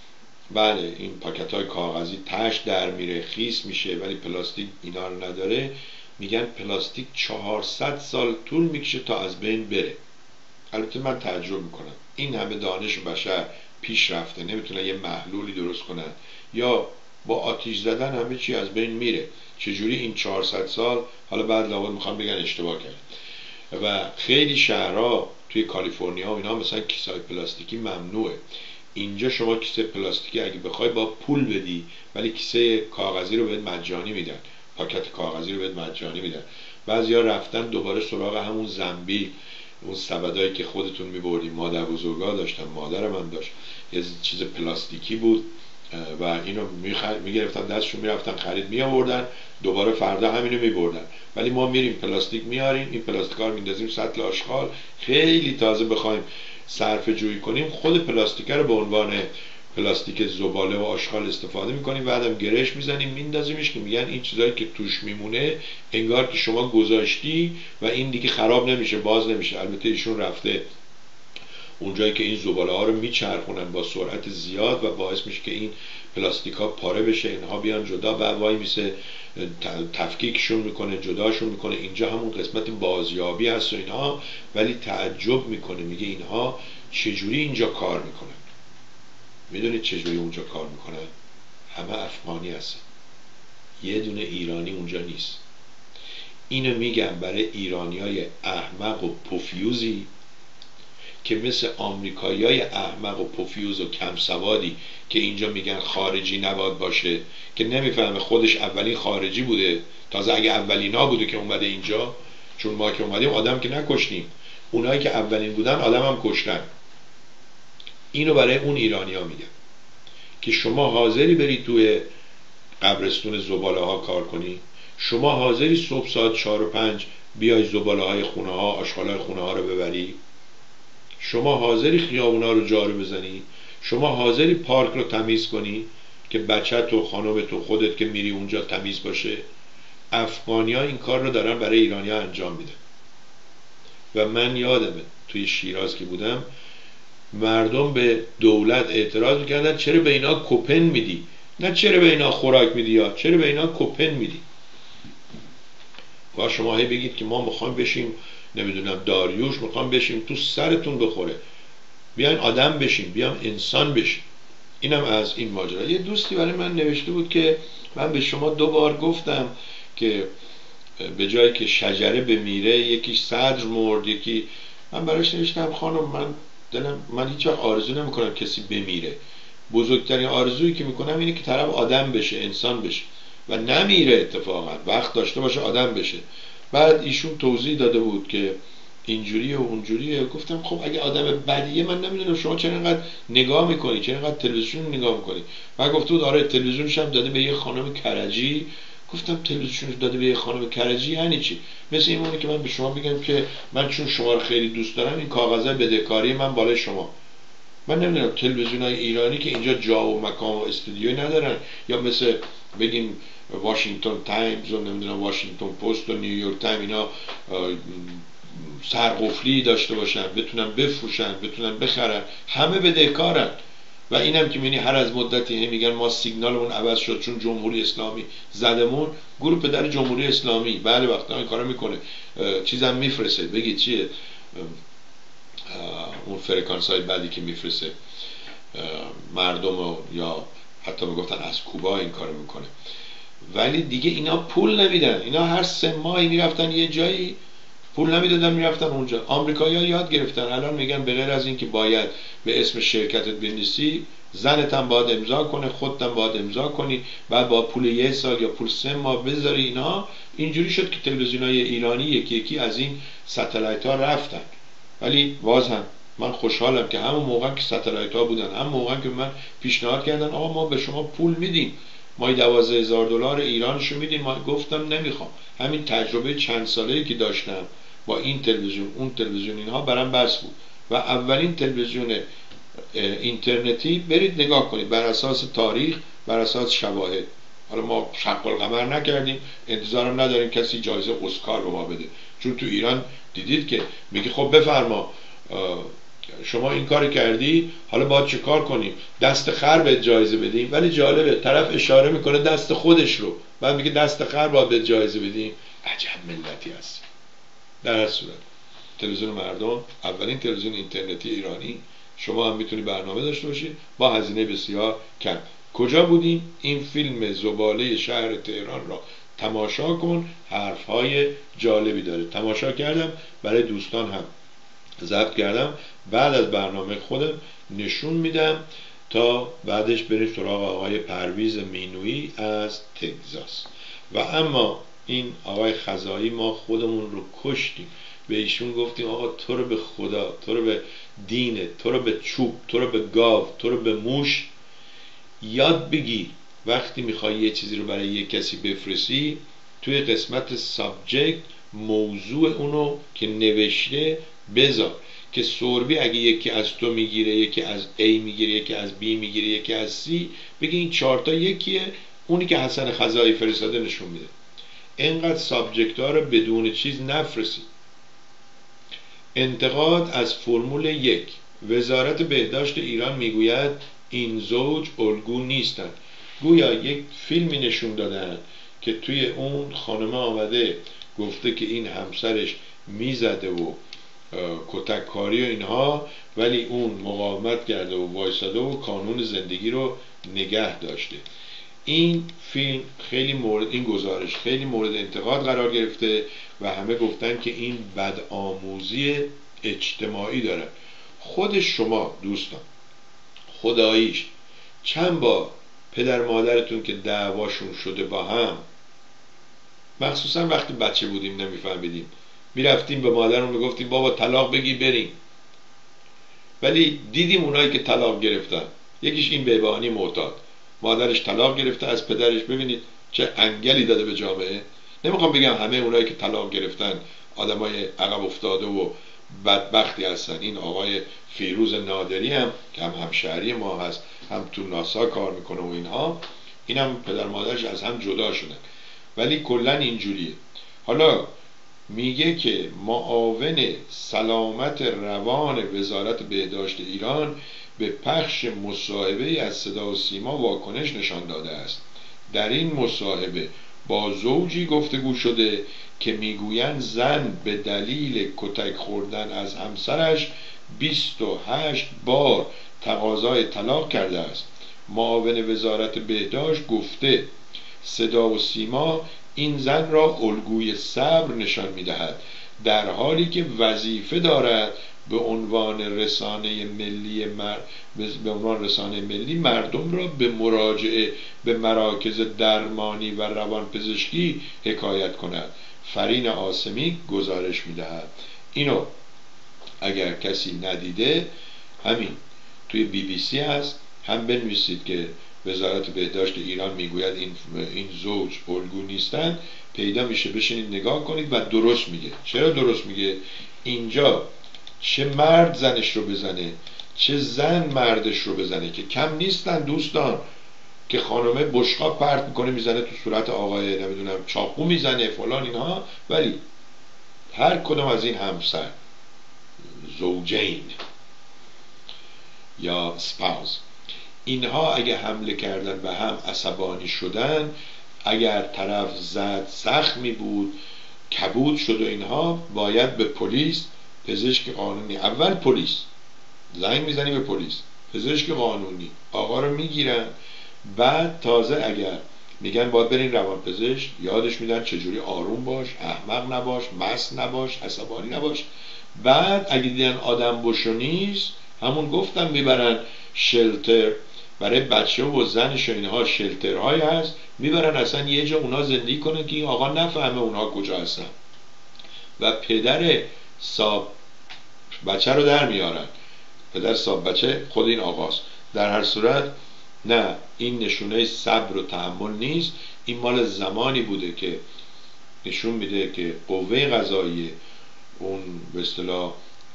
بله این پاکت های کاغذی تش در میره، خیس میشه، ولی پلاستیک اینا رو نداره. میگن پلاستیک چهارصد سال طول میکشه تا از بین بره. البته من تعجب میکنم این همه دانش بشر پیش رفته، نمیتونن یه محلولی درست کنن یا با آتیش زدن همه چی از بین میره، چجوری این چهارصد سال؟ حالا بعد لابد میخوام بگن اشتباه کرد. و خیلی شهرها توی کالیفرنیا و اینا مثلا کیسه های پلاستیکی ممنوعه. اینجا شما کیسه پلاستیکی اگه بخوای با پول بدی، ولی کیسه کاغذی رو بهت مجانی میدن، پاکت کاغذی رو بهت مجانی میدن. بعضیا رفتن دوباره سراغ همون زنبیل، اون سبدایی که خودتون میبردیم، مادر بزرگا داشتن، مادرم هم داشت، یه چیز پلاستیکی بود و اینو میگرفتن دستشون میرفتن خرید میآوردن، دوباره فردا همینو میبردن. ولی ما میریم پلاستیک میاریم، این پلاستیکا رو میندازیم سطل آشغال. خیلی تازه بخوایم صرفه جویی کنیم خود پلاستیک رو به عنوان پلاستیک زباله و آشغال استفاده میکنیم، بعدم گرش میزنیم میندازیمش که میگن این چیزایی که توش میمونه انگار که شما گذاشتی و این دیگه خراب نمیشه، باز نمیشه. البته ایشون رفته اونجایی که این زباله ها رو میچرخونن با سرعت زیاد و باعث میشه که این پلاستیک ها پاره بشه، اینها بیان جدا و وای میسه تفکیکشون میکنه، جداشون میکنه. اینجا همون قسمت بازیابی هست و اینها، ولی تعجب میکنه، میگه اینها چجوری اینجا کار میکنن. میدونید چجوری اونجا کار میکنن؟ همه افغانی هستن، یه دونه ایرانی اونجا نیست. اینو میگم برای ایرانیای احمق و پوفیوزی که مثل آمریکاییای احمق و پوفیوز و کم سوادی که اینجا میگن خارجی نباید باشه، که نمیفهمه خودش اولین خارجی بوده، تازه اگه اولینا بوده که اومده اینجا، چون ما که اومدیم آدم که نکشتیم، اونایی که اولین بودن آدم هم کشتن. اینو برای اون ایرانی ها میگن که شما حاضری بری توی قبرستون زباله ها کار کنی؟ شما حاضری صبح ساعت چهار و پنج بیای زباله های خونه ها، آشغال های خونه ها رو ببری؟ شما حاضری خیابونا رو جارو بزنی؟ شما حاضری پارک رو تمیز کنی که بچت و خانم تو خودت که میری اونجا تمیز باشه؟ افغانی ها این کار رو دارن برای ایرانی ها انجام میدن. و من یادمه توی شیراز که بودم مردم به دولت اعتراض میکردن چرا به اینا کوپن میدی، نه چرا به اینا خوراک میدی، یا چرا به اینا کوپن میدی. و شما هی بگید که ما میخوایم بشیم نمیدونم داریوش، میخوایم بشیم تو سرتون بخوره، بیاین آدم بشیم، بیاین انسان بشیم. اینم از این ماجرا. یه دوستی برای من نوشته بود که من به شما دو بار گفتم که به جایی که شجره بمیره یکی صدر مرد، یکی، من براش نوشتم خانم من دلم من هیچ وقت آرزو نمیکنم کسی بمیره، بزرگترین آرزویی که میکنم اینه که طرف آدم بشه، انسان بشه و نمیره، اتفاقا وقت داشته باشه آدم بشه. بعد ایشون توضیح داده بود که اینجوریه و اونجوریه. گفتم خب اگه آدم بدیه من نمیدونم شما چرا اینقدر نگاه میکنی، چرا اینقدر تلویزیون نگاه میکنی. بعد گفته بود آره تلویزیونش هم داده به یه خانم کرجی. گفتم تلویزیونش داده به یه خانم کرجی یعنی چی؟ مثل این مونه که من به شما بگم که من چون شما رو خیلی دوست دارم این کاغذهای بدهکاری من بالای شما. من نمیدونم تلویزیون‌های ایرانی که اینجا جا و مکان و استودیوی ندارن، یا مثل بگیم واشنگتن تایمز و نمیدونم واشنگتن پست و نیویورک تایم اینا سرقفلی داشته باشن، بتونن بفروشن، بتونن بخرن، همه بدهکارن. و اینم که میبینی هر از مدتی میگن ما سیگنالمون عوض شد چون جمهوری اسلامی زدمون. گروه پدر جمهوری اسلامی بله وقتا این کارا میکنه، چیزم میفرسته، بگید چیه اون فرکانس های بعدی که میفرسته مردم، یا حتی میگفتن از کوبا این کارو میکنه. ولی دیگه اینا پول نمیدن، اینا هر سه ماهی میرفتن یه جایی پول نمیدادن میرفتن اونجا. آمریکایی‌ها یاد گرفتن الان میگن به غیر از این که باید به اسم شرکتت بنویسی، زنت هم باید امضا کنه، خودت هم باید امضا کنی، بعد با پول یه سال یا پول سه ماه بذاری. اینا اینجوری شد که تلویزیون‌های ایرانی یکی یکی از این ستلایت ها رفتن. ولی باز هم من خوشحالم که همون موقع که ستلایت ها بودن، همون موقع که من پیشنهاد کردن آقا ما به شما پول میدیم، ما دوازده هزار دلار ایرانشو میدیم، ما گفتم نمیخوام. همین تجربه چند ساله‌ای که داشتم با این تلویزیون اون تلویزیون اینها برام بس بود. و اولین تلویزیون اینترنتی برید نگاه کنید بر اساس تاریخ، بر اساس شواهد. حالا ما شق القمر نکردیم، انتظارم نداریم کسی جایزه اسکار به ما بده، چون تو ایران دیدید که میگه خب بفرما شما این کار کردی حالا باید چه کار کنیم، دست خر به جایزه بدیم. ولی جالبه طرف اشاره میکنه دست خودش رو، بعد میگه دست خر باید به جایزه بدیم. عجب ملتی هست. در هر صورت تلویزیون مردم اولین تلویزیون اینترنتی ایرانی، شما هم میتونی برنامه داشته باشید با هزینه بسیار کم. کجا بودیم؟ این فیلم زباله شهر تهران را تماشا کن، حرفهای جالبی داره. تماشا کردم، برای دوستان هم ضبط کردم، بعد از برنامه خودم نشون میدم تا بعدش بریم سراغ آقای پرویز مینویی از تگزاس. و اما این آقای خزایی ما خودمون رو کشتیم، به ایشون گفتیم آقا تو رو به خدا، تو رو به دینه، تو رو به چوب، تو رو به گاو، تو رو به موش یاد بگیر. وقتی میخوای یه چیزی رو برای یه کسی بفرستی توی قسمت سابجکت موضوع اونو که نوشته بذار، که سوربی اگه یکی از تو میگیره، یکی از A میگیره، یکی از B میگیره، یکی از C، بگی این چهارتا یکیه، اونی که حسن خزایی فرستاده نشون میده. اینقدر سابجکت ها رو بدون چیز نفرستید. انتقاد از فرمول یک. وزارت بهداشت ایران میگوید این زوج الگو نیستند. گویا یک فیلمی نشون دادن که توی اون خانم آمده گفته که این همسرش میزده و کتککاری و اینها، ولی اون مقاومت کرده و وایساده و کانون زندگی رو نگه داشته. این فیلم خیلی مورد این گزارش خیلی مورد انتقاد قرار گرفته و همه گفتن که این بدآموزی اجتماعی داره. خود شما دوستان خداییش چند بار پدر مادرتون که دعواشون شده با هم، مخصوصا وقتی بچه بودیم نمیفهمیدیم، میرفتیم به مادرمون میگفتیم بابا طلاق بگی بریم، ولی دیدیم اونایی که طلاق گرفتن، یکیش این بیبانی معتاد، مادرش طلاق گرفته از پدرش، ببینید چه انگلی داده به جامعه. نمیخوام بگم همه اونایی که طلاق گرفتن آدمای عقب افتاده و بدبختی هستن. این آقای فیروز نادری هم که هم همشهری ما هست، هم تو ناسا کار میکنه و اینها، اینم پدر مادرش از هم جدا شدن. ولی کلا اینجوریه. حالا میگه که معاون سلامت روان وزارت بهداشت ایران به پخش مصاحبه از صدا و سیما واکنش نشان داده است. در این مصاحبه با زوجی گفتگو شده که میگویند زن به دلیل کتک خوردن از همسرش بیست و هشت بار تقاضای طلاق کرده است. معاون وزارت بهداشت گفته صدا و سیما این زن را الگوی صبر نشان می‌دهد، در حالی که وظیفه دارد به عنوان رسانه ملی مر... به عنوان رسانه ملی مردم را به مراجعه به مراکز درمانی و روانپزشکی حکایت کند. فرین عاصمی گزارش می‌دهد. اینو اگر کسی ندیده همین توی بی بی سی هست، هم بنویسید که وزارت بهداشت ایران میگوید این این زوج الگو نیستن، پیدا میشه، بشینید نگاه کنید و درست میگه. چرا درست میگه؟ اینجا چه مرد زنش رو بزنه، چه زن مردش رو بزنه که کم نیستن دوستان، که خانمه بشقاب پرت میکنه میزنه تو صورت آقای، نمیدونم چاقو میزنه فلان اینها، ولی هر کدوم از این همسر زوجین یا سپاوس اینها اگه حمله کردن به هم، عصبانی شدن، اگر طرف زد زخمی بود، کبود شد و اینها، باید به پلیس، پزشک قانونی، اول پلیس زنگ میزنی به پلیس، پزشک قانونی آقا رو میگیرن، بعد تازه اگر میگن باید برین روانپزشک، یادش میدن چجوری آروم باش، احمق نباش، مست نباش، عصبانی نباش. بعد اگه دیدن آدم بشو نیست، همون گفتم میبرن شلتر برای بچه و زنش و اینها، شلترهایی هست میبرن اصلا یه جا اونا زندگی کنن که این آقا نفهمه اونها کجا هستن، و پدر صاحب بچه رو در میارن. پدر صاحب بچه خود این آقاست. در هر صورت نه، این نشونه صبر و تحمل نیست، این مال زمانی بوده که نشون میده که قوه قضاییه، اون به اصطلاح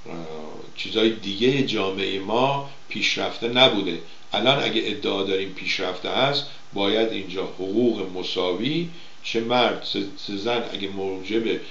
چیزای دیگه جامعه ما پیشرفته نبوده. الان اگه ادعا داریم پیشرفته هست، باید اینجا حقوق مساوی، چه مرد چه زن اگه موجب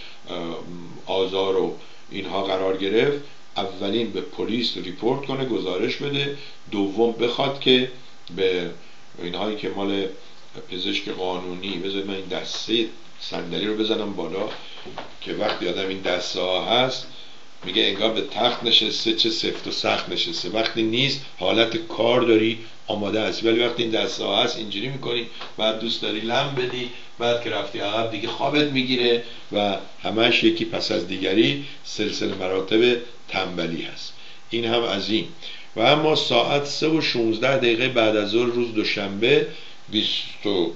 آزار و اینها قرار گرفت، اولین به پلیس ریپورت کنه، گزارش بده، دوم بخواد که به اینهایی که مال پزشک قانونی، بذارید من این دسته صندلی رو بزنم بالا که وقتی آدم این دسته ها هست میگه انگار به تخت نشسته، چه سفت و سخت نشسته. وقتی نیست حالت کار داری، آماده هستی، ولی وقتی این دسته ها هست اینجوری میکنی، بعد دوست داری لم بدی، بعد که رفتی عقب دیگه خوابت میگیره و همش یکی پس از دیگری سلسله مراتب تنبلی هست. این هم از این. و اما ساعت سه و شونزده دقیقه بعد از ظهر روز دوشنبه بیست و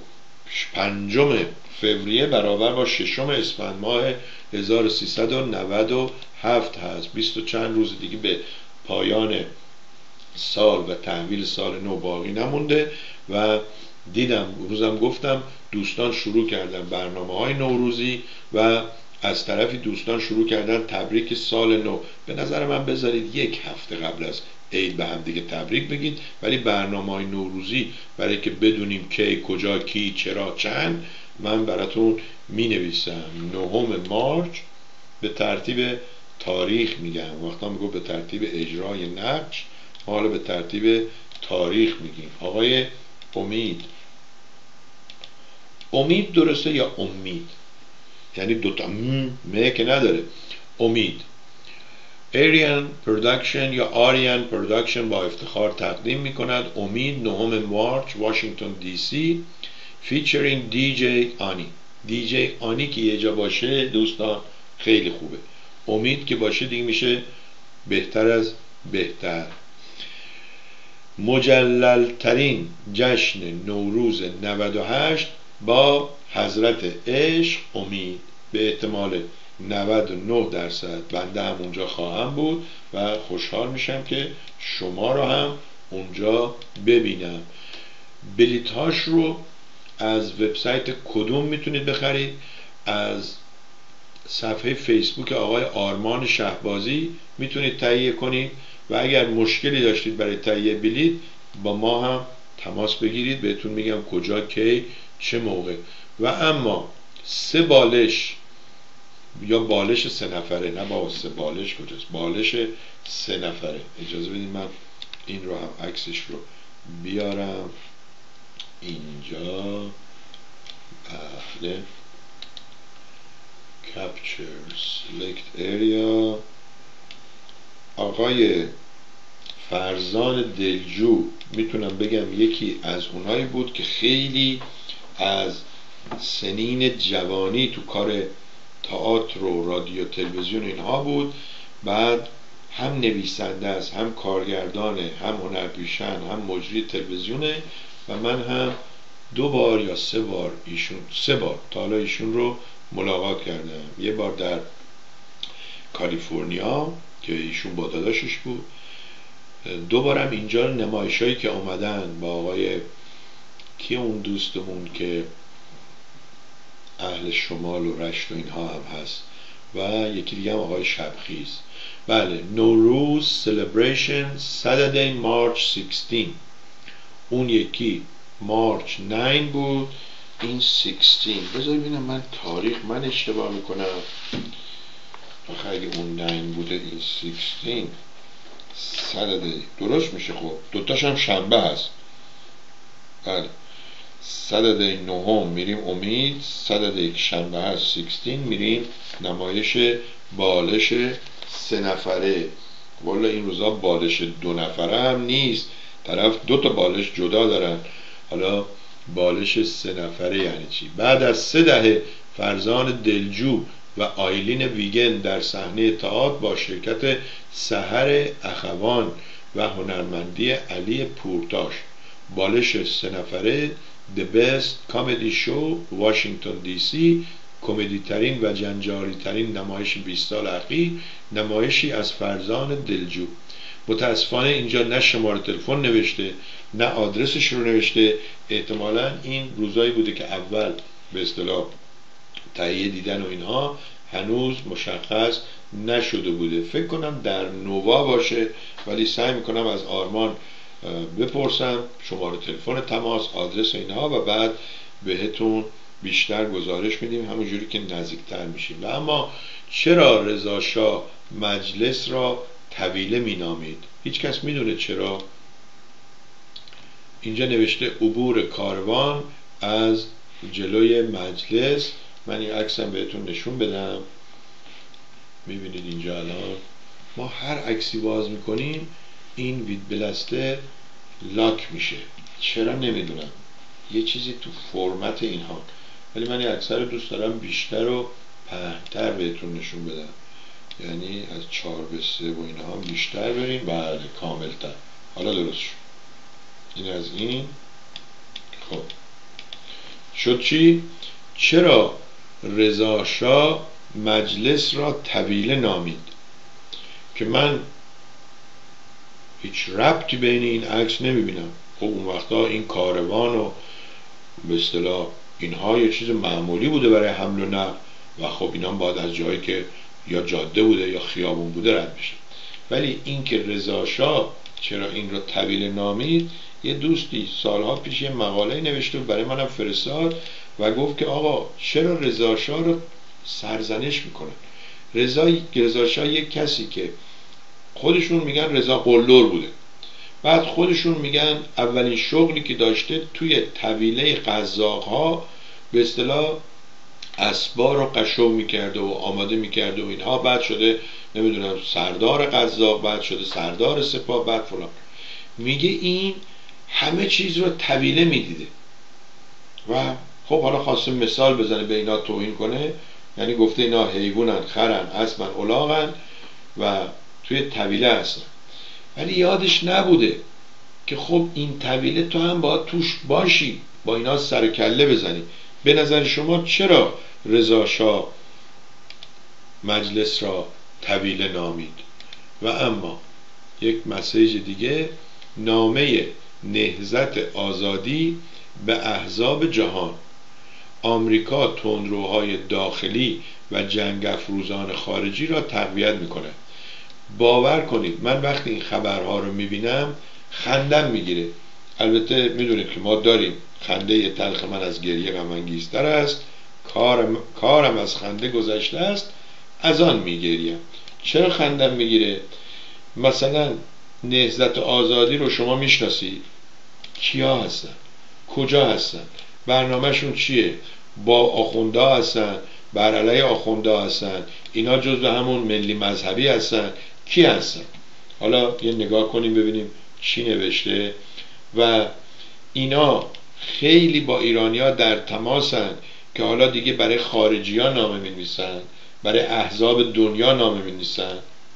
پنجم فوریه برابر با ششم اسفند ماه هزار و سیصد و نود و هفت هست. بیست و چند روز دیگه به پایان سال و تحویل سال نو باقی نمونده و دیدم روزم گفتم دوستان شروع کردن برنامه های نوروزی و از طرفی دوستان شروع کردن تبریک سال نو. به نظر من بذارید یک هفته قبل از عید به هم دیگه تبریک بگید، ولی برنامه های نوروزی برای که بدونیم کی، کجا، کی، چرا، چند، من براتون می نویسم. نهم مارچ به ترتیب تاریخ میگم، وقتا میگو به ترتیب اجرای نقش، حالا به ترتیب تاریخ میگیم. آقای امید، امید درسته یا امید؟ یعنی دوتا مه که نداره. امید آریان پروداکشن یا آریان پروداکشن با افتخار تقدیم میکند امید، نهم مارچ، واشنگتن دی سی، فیچرینگ دی جی آنی. دی جی آنی که یه جا باشه دوستان خیلی خوبه، امید که باشه دیگه میشه بهتر از بهتر. مجللترین جشن نوروز نود و هشت با حضرت عشق امید، به احتمال نود و نه درصد بنده هم اونجا خواهم بود و خوشحال میشم که شما رو هم اونجا ببینم. بلیط هاش رو از وبسایت کدوم میتونید بخرید؟ از صفحه فیسبوک آقای آرمان شهبازی میتونید تهیه کنید و اگر مشکلی داشتید برای تهیه بلیط با ما هم تماس بگیرید، بهتون میگم کجا، کی، چه موقع. و اما سه بالش یا بالش سه نفره، نه با سه بالش کجاست، بالش سه نفره. اجازه بدید من این رو هم عکسش رو بیارم اینجا. بله، capture select area. آقای فرزان دلجو میتونم بگم یکی از اونایی بود که خیلی از سنین جوانی تو کار تئاتر و رادیو تلویزیون اینها بود. بعد هم نویسنده است، هم کارگردانه، هم هنرپیشن، هم مجری تلویزیونه و من هم دو بار یا سه بار ایشون سه بار تا حالا ایشون رو ملاقات کردم. یه بار در کالیفرنیا که ایشون با داداشش بود، دو بارم اینجا نمایشایی که اومدن با آقای کی اون دوستمون که اهل شمال و رشت و اینها هم هست و یکی دیگه هم آقای شبخیز. بله، نوروز سلبریشن ساتردی مارچ شانزده، اون یکی مارچ نه بود، این شانزده. بذار ببینم من تاریخ من اشتباه میکنم. آخه اگه اون نه بوده این شانزده ساتردی درست میشه. خب دوتاش هم شنبه هست. بله، ساتردی نهم میریم امید، ساتردی شنبه هست شانزده میریم نمایش بالش سه نفره. والا این روزا بالش دو نفره هم نیست، طرف دو تا بالش جدا دارن، حالا بالش سه نفره یعنی چی؟ بعد از سه دهه فرزان دلجو و آیلین ویگن در صحنه تئاتر با شرکت سحر اخوان و هنرمندی علی پورتاش، بالش سه نفره The Best Comedy Show واشنگتن دی سی، کمدی ترین و جنجالی ترین نمایش بیست سال اخیر، نمایشی از فرزان دلجو. متاسفانه اینجا نه شماره تلفن نوشته نه آدرسش رو نوشته. احتمالاً این روزایی بوده که اول به اصطلاح تهیه دیدن و اینها هنوز مشخص نشده بوده. فکر کنم در نووا باشه، ولی سعی میکنم از آرمان بپرسم شماره تلفن تماس، آدرس اینها و بعد بهتون بیشتر گزارش میدیم همونجوری که نزدیکتر میشیم. و اما چرا رضا شاه مجلس را طویله مینامید؟ هیچ کس میدونه چرا؟ اینجا نوشته عبور کاروان از جلوی مجلس. من این عکسم بهتون نشون بدم. میبینید اینجا الان ما هر عکسی باز میکنیم این وید بلسته لاک میشه. چرا نمیدونم، یه چیزی تو فرمت اینها. ولی من این عکس رو دوست دارم بیشتر و پهن‌تر بهتون نشون بدم، یعنی از چهار به سه و اینها هم بیشتر بریم. بله، کاملتر. حالا درست شد. این از این. خب شد چی؟ چرا رضا شاه مجلس را طویله نامید؟ که من هیچ ربطی بین این عکس نمیبینم. خب اون وقتا این کاروان و به اصطلاح اینها یه چیز معمولی بوده برای حمل و نقل و خب اینا باید از جایی که یا جاده بوده یا خیابون بوده رد بشه. ولی این که رضا شاه چرا این رو طویله نامید، یه دوستی سالها پیش یه مقاله نوشته و برای منم فرستاد و گفت که آقا چرا رضا شاه رو سرزنش میکنن؟ رضا رضا شاه یک کسی که خودشون میگن رضا قلدر بوده، بعد خودشون میگن اولین شغلی که داشته توی طویله قزاق‌ها به اصطلاح اسبا رو قشو میکرده و آماده میکرده و اینها، بعد شده نمیدونم سردار قزاق، بعد شده سردار سپاه، بعد فلان. میگه این همه چیز رو طویله میدیده و خب حالا خواسته مثال بزنه به اینا توهین کنه، یعنی گفته اینا حیوانن، خرن، اسبن، الاغن و توی طویله هستن. ولی یادش نبوده که خب این طویله تو هم باید توش باشی، با اینا سر کله بزنی. به نظر شما چرا رضا شاه مجلس را طویله نامید؟ و اما یک مسیج دیگه، نامه نهضت آزادی به احزاب جهان. آمریکا تندروهای داخلی و جنگ افروزان خارجی را تقویت میکنه. باور کنید من وقتی این خبرها رو میبینم خندم میگیره. البته میدونید که ما داریم خنده تلخ من از گریه غم انگیزتر است، کارم, کارم از خنده گذشته است، از آن میگریم. چرا خندم میگیره؟ مثلا نهضت آزادی رو شما میشناسید؟ کیا هستن؟ کجا هستن؟ برنامهشون چیه؟ با آخوندا هستن؟ بر علیه آخوندا هستن؟ اینا جزو همون ملی مذهبی هستن؟ کی هستن؟ حالا یه نگاه کنیم ببینیم چی نوشته. و اینا خیلی با ایرانی‌ها در تماسن که حالا دیگه برای خارجی‌ها نامه می‌نویسن، برای احزاب دنیا نامه می‌نویسن.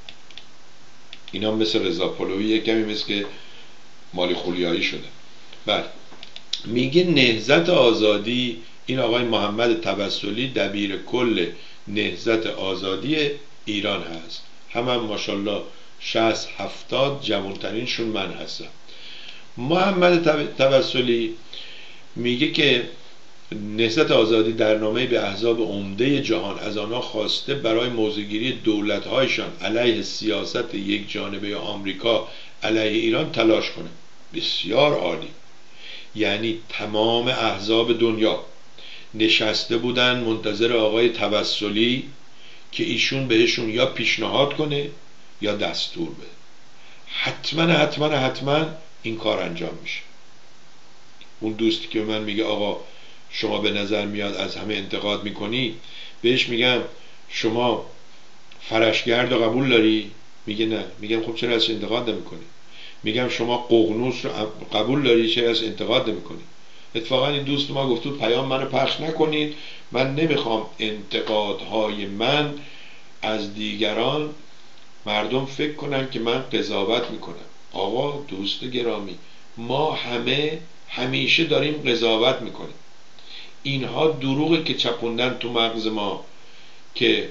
اینا مثل رضا پهلوی یه کمی مثل که مالی خولیایی شده. بله، میگه نهضت آزادی، این آقای محمد توسلی دبیر کل نهضت آزادی ایران هست. هم هم ماشاءالله شصت هفتاد جوانترینشون من هستم. محمد توسلی میگه که نهضت آزادی در نامه به احزاب عمده جهان از آنها خواسته برای موضع‌گیری دولت‌هایشان علیه سیاست یک جانبه آمریکا علیه ایران تلاش کنه. بسیار عالی. یعنی تمام احزاب دنیا نشسته بودن منتظر آقای توسلی که ایشون بهشون یا پیشنهاد کنه یا دستور بده. حتما حتما حتما این کار انجام میشه. اون دوستی که من میگه آقا شما به نظر میاد از همه انتقاد میکنی، بهش میگم شما فرشگرد رو قبول داری؟ میگه نه. میگم خب چرا از انتقاد نمیکنی؟ میگم شما ققنوس رو قبول داری؟ چرا از انتقاد نمیکنی؟ اتفاقا این دوست ما گفت پیام منو پخش نکنید، من نمیخوام انتقادهای من از دیگران مردم فکر کنن که من قضاوت میکنم. آقا دوست گرامی، ما همه همیشه داریم قضاوت میکنیم. اینها دروغی که چپوندن تو مغز ما که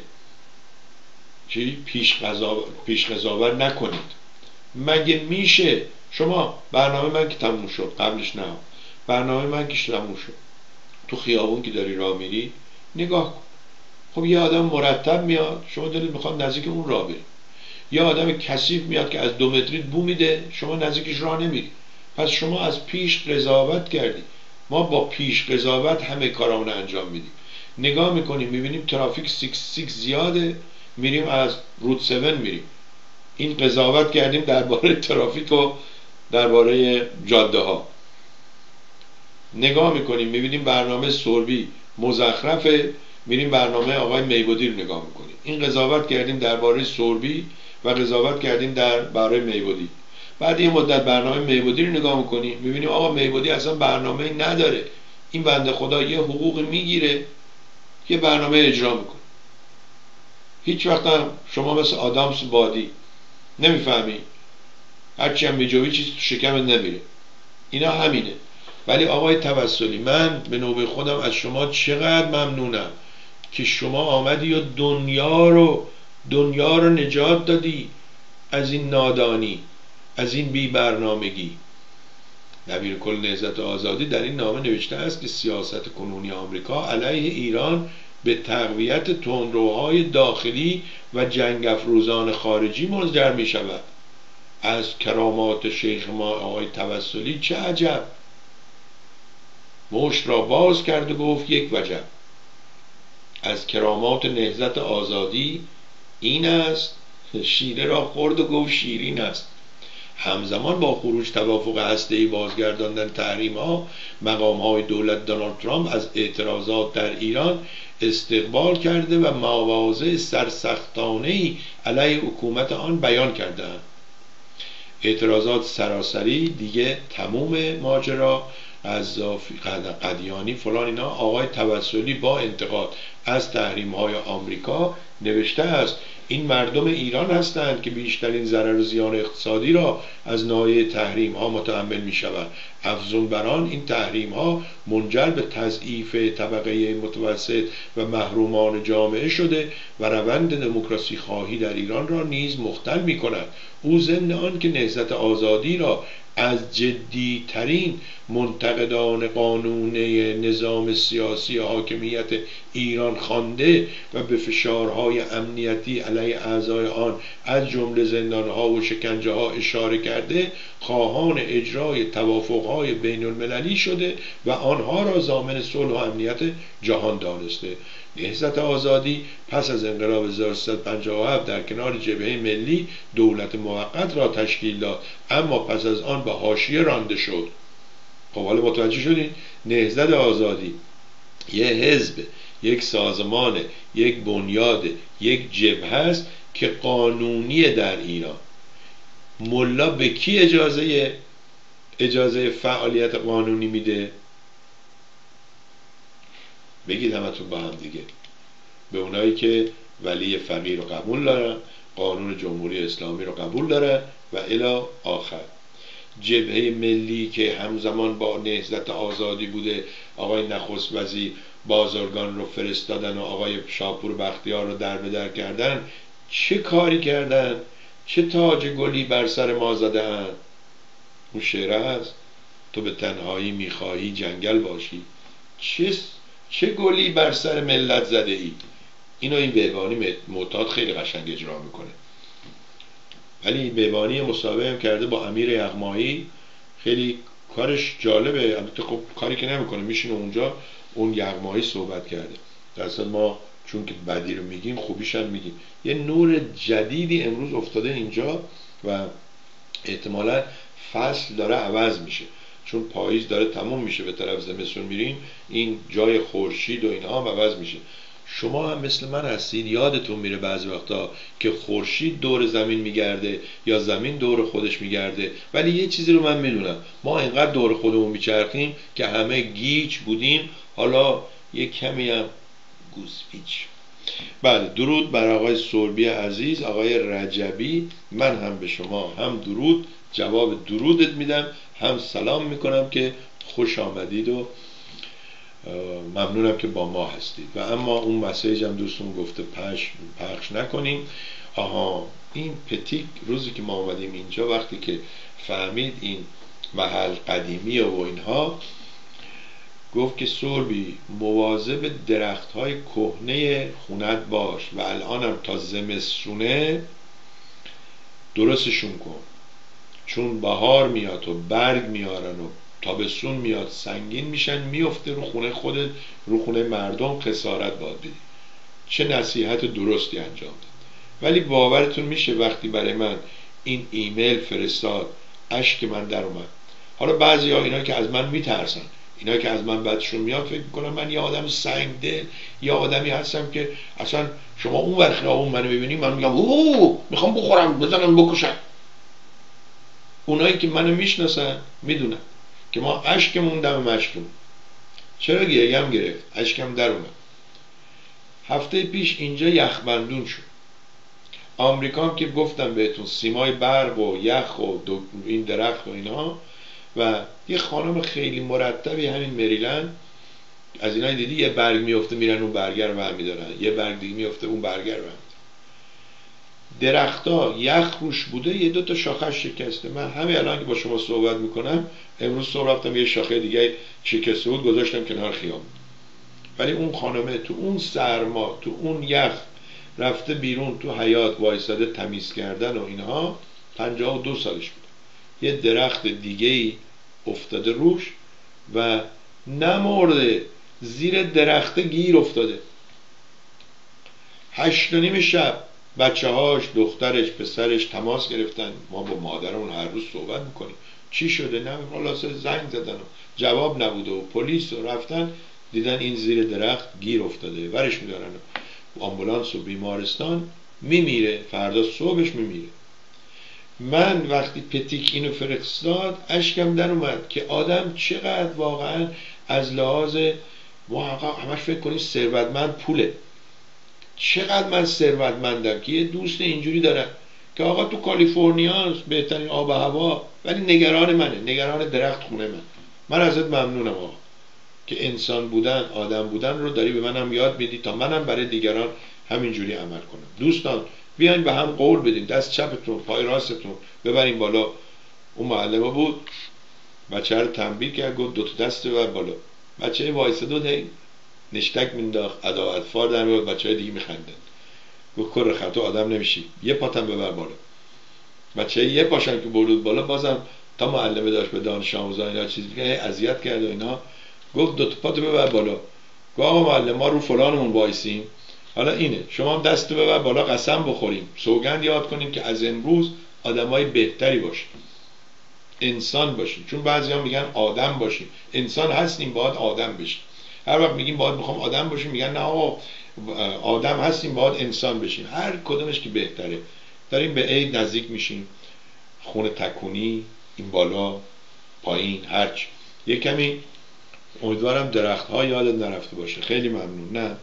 چی؟ پیش قضاوت پیش قضاوت نکنید. مگه میشه؟ شما برنامه من که تموم شد، قبلش نه، برنامه من که تموم شد، تو خیابون که داری راه میری نگاه کن. خب یه آدم مرتب میاد، شما دلت میخواد نزدیک اون راه بری. یه آدم کثیف میاد که از دو متری بو میده، شما نزدیکش راه نمیری. پس شما از پیش قضاوت کردی. ما با پیش قضاوت همه کارامون انجام میدیم. نگاه میکنیم میبینیم ترافیک سیکس سیکس زیاده، میریم از رود هفت میریم. این قضاوت کردیم درباره ترافیک و درباره جاده ها. نگاه میکنیم میبینیم برنامه سوربی مزخرفه، میریم برنامه آقای میبودی رو نگاه میکنیم. این قضاوت کردیم درباره سوربی و قضاوت کردیم درباره میبودی. بعد یه مدت برنامه میبودی رو نگاه میکنیم میبینیم آقا میبودی اصلا برنامه نداره، این بنده خدا یه حقوق میگیره، یه برنامه اجرا میکنه. هیچ وقت هم شما مثل آدامس بادی نمیفهمی، هرچی هم میجوی چیز تو شکمت نمیره. اینا همینه. ولی آقای توسلی، من به نوبه خودم از شما چقدر ممنونم که شما آمدی و دنیا رو دنیا رو نجات دادی از این نادانی، از این بی برنامگی. دبیر کل نهضت آزادی در این نامه نوشته است که سیاست کنونی آمریکا علیه ایران به تقویت تندروهای داخلی و جنگ افروزان خارجی منجر می شود. از کرامات شیخ ما آقای توسلی چه عجب. مشت را باز کرد و گفت یک وجب. از کرامات نهضت آزادی این است، شیره را خورد و گفت شیرین است. همزمان با خروج توافق هسته‌ای بازگرداندن تحریم ها، مقام های دولت دونالد ترامپ از اعتراضات در ایران استقبال کرده و مواضع سرسختانه‌ای علیه حکومت آن بیان کردند. اعتراضات سراسری دیگه تموم ماجرا، قذافی، قدیانی، فلان اینا. آقای توسلی با انتقاد از تحریم های آمریکا نوشته است این مردم ایران هستند که بیشترین ضرر و زیان اقتصادی را از ناحیه تحریم ها متحمل می شوند. افزون بر آن این تحریم ها منجر به تضعیف طبقه متوسط و محرومان جامعه شده و روند دموکراسی خواهی در ایران را نیز مختل می کند. او ضمن آن که نهضت آزادی را از جدی ترین منتقدان قانون نظام سیاسی حاکمیت ایران خوانده و به فشارهای امنیتی علیه اعضای آن از جمله زندانها و شکنجه ها اشاره کرده، خواهان اجرای توافقهای بین المللی شده و آنها را ضامن صلح و امنیت جهان دانسته. نهضت آزادی پس از انقلاب هزار و سیصد و پنجاه و هفت در کنار جبهه ملی دولت موقت را تشکیل داد، اما پس از آن به حاشیه رانده شد. خب حالا متوجه شدین؟ نهضت آزادی یه حزب، یک سازمان، یک بنیاد، یک جبهه است که قانونیه در ایران. ملا به کی اجازه اجازه فعالیت قانونی میده؟ بگید همتون با هم دیگه. به اونایی که ولی فقیه رو قبول دارن، قانون جمهوری اسلامی رو قبول دارن و الی آخر. جبهه ملی که همزمان با نهضت آزادی بوده، آقای نخست وزیر بازرگان رو فرستادن و آقای شاپور بختیار رو در به در کردن، چه کاری کردن؟ چه تاج گلی بر سر ما زدن؟ اون شعره هست تو به تنهایی میخواهی جنگل باشی، چه چه گلی بر سر ملت زده ای؟ اینو این بهبانی معتاد خیلی قشنگ اجرا میکنه. ولی بهبانی مسابقه هم کرده با امیر یغمایی، خیلی کارش جالبه. البته خب کاری که نمیکنه، میشینه اونجا اون یغمایی صحبت کرده. درصد ما چون که بدی رو میگیم خوبیش هم میگیم. یه نور جدیدی امروز افتاده اینجا و احتمالاً فصل داره عوض میشه، چون پاییز داره تموم میشه، به طرف زمستون میریم، این جای خورشید و اینها هم عوض میشه. شما هم مثل من هستید، یادتون میره بعضی وقتا که خورشید دور زمین میگرده یا زمین دور خودش میگرده. ولی یه چیزی رو من میدونم، ما اینقدر دور خودمون میچرخیم که همه گیج بودیم، حالا یه کمی هم گوزپیچ. بله، درود بر آقای سربی عزیز، آقای رجبی. من هم به شما هم درود، جواب درودت میدم، هم سلام میکنم که خوش آمدید و ممنونم که با ما هستید. و اما اون مسیج هم دوستون گفته پخش پخش نکنیم. آها، این پتیک روزی که ما اومدیم اینجا، وقتی که فهمید این محل قدیمیه و اینها، گفت که سربی مواظب درخت های کهنه خونت باش و الانم تا زمستونه درستشون کن، چون بهار میاد و برگ میارن و تابستون میاد سنگین میشن، میفته رو خونه خودت، رو خونه مردم، خسارت باید بدی. چه نصیحت درستی انجام داد. ولی باورتون میشه وقتی برای من این ایمیل فرستاد، اشک من در اومد. حالا بعضی ها اینا که از من میترسن، اینا که از من بدشون میاد، فکر میکنم من یه آدم سنگدل، یه آدمی هستم که اصلا شما اون ور خیابون منو ببینی من میگم اوه میخوام بخورم بزنم بکشم. اونایی که منو میشناسن میدونن که ما اشکمون دم مشکمون. چرا گریه‌ام گرفت؟ اشکم در اومد. هفته پیش اینجا یخبندون شد. آمریکا هم که گفتم بهتون سیمای برق و یخ و این درخت و اینها، و یه خانم خیلی مرتبی همین مریلند، از اینا دیدی یه برگ میفته میرن اون برگر رو برمیدارن، یه برگ دیگه میفته اون برگر رو برمیدارن. درختا یخ روش بوده، یه دو تا شاخش شکسته. من همین الان که با شما صحبت میکنم، امروز صبح رفتم یه شاخه دیگه شکسته بود گذاشتم کنار خیابون. ولی اون خانمه تو اون سرما، تو اون یخ، رفته بیرون تو حیاط وایساده تمیز کردن و اینها. پنجاه و دو سالش بود. یه درخت دیگه ای افتاده روش و نمرده، زیر درخت گیر افتاده. هشت و نیم شب بچه هاش، دخترش، پسرش تماس گرفتن. ما با مادرمون هر روز صحبت میکنیم، چی شده؟ نه خلاصه زنگ زدن و جواب نبوده و پلیس رو رفتن دیدن این زیر درخت گیر افتاده، ورش میدارن آمبولانس و بیمارستان، میمیره، فردا صبحش میمیره. من وقتی پتیک اینو فرستاد اشکم در اومد که آدم چقدر واقعا از لحاظ واقعا همش فکر کنی ثروتمند پوله. چقدر من ثروتمندم که یه دوست اینجوری دارم که آقا تو کالیفرنیا بهترین آب و هوا، ولی نگران منه، نگران درخت خونه من. من ازت ممنونم آقا که انسان بودن، آدم بودن رو داری به منم یاد میدی تا منم برای دیگران همینجوری عمل کنم. دوستان بیاین به هم قول بدین، دست چپتون پای راستتون ببرین بالا. اون معلمه بود، بچه رو تنبیه کرد، گفت دو تا دست ببر بالا. بچه وایساد هی نشتک مینداخت، ادا اطفال در میاد، بچه‌های دیگه میخندن. گفت کر خطا آدم نمیشی، یه پاتم ببر بالا. بچه یه پاشم که برود بالا، بازم تا معلمه داشت به دانش آموزان اینا چیز میگه، اذیت کرد و اینا. گفت دو تا پاتو ببر بالا. گفت آقا معلم ما رو فلانمون وایسیم، حالا اینه شما هم دست ببر بالا قسم بخوریم سوگند یاد کنیم که از امروز آدمای بهتری باشیم، انسان باشیم. چون بعضی ها میگن آدم باشیم، انسان هستیم باید آدم بشیم. هر وقت میگیم باید میخوام آدم باشیم میگن نه آقا آدم هستیم باید انسان بشیم. هر کدومش که بهتره. داریم به عید نزدیک میشیم، خونه تکونی این بالا پایین هرچی یه کمی، امیدوارم درخت ها یادت نرفته باشه. خیلی ممنون. نه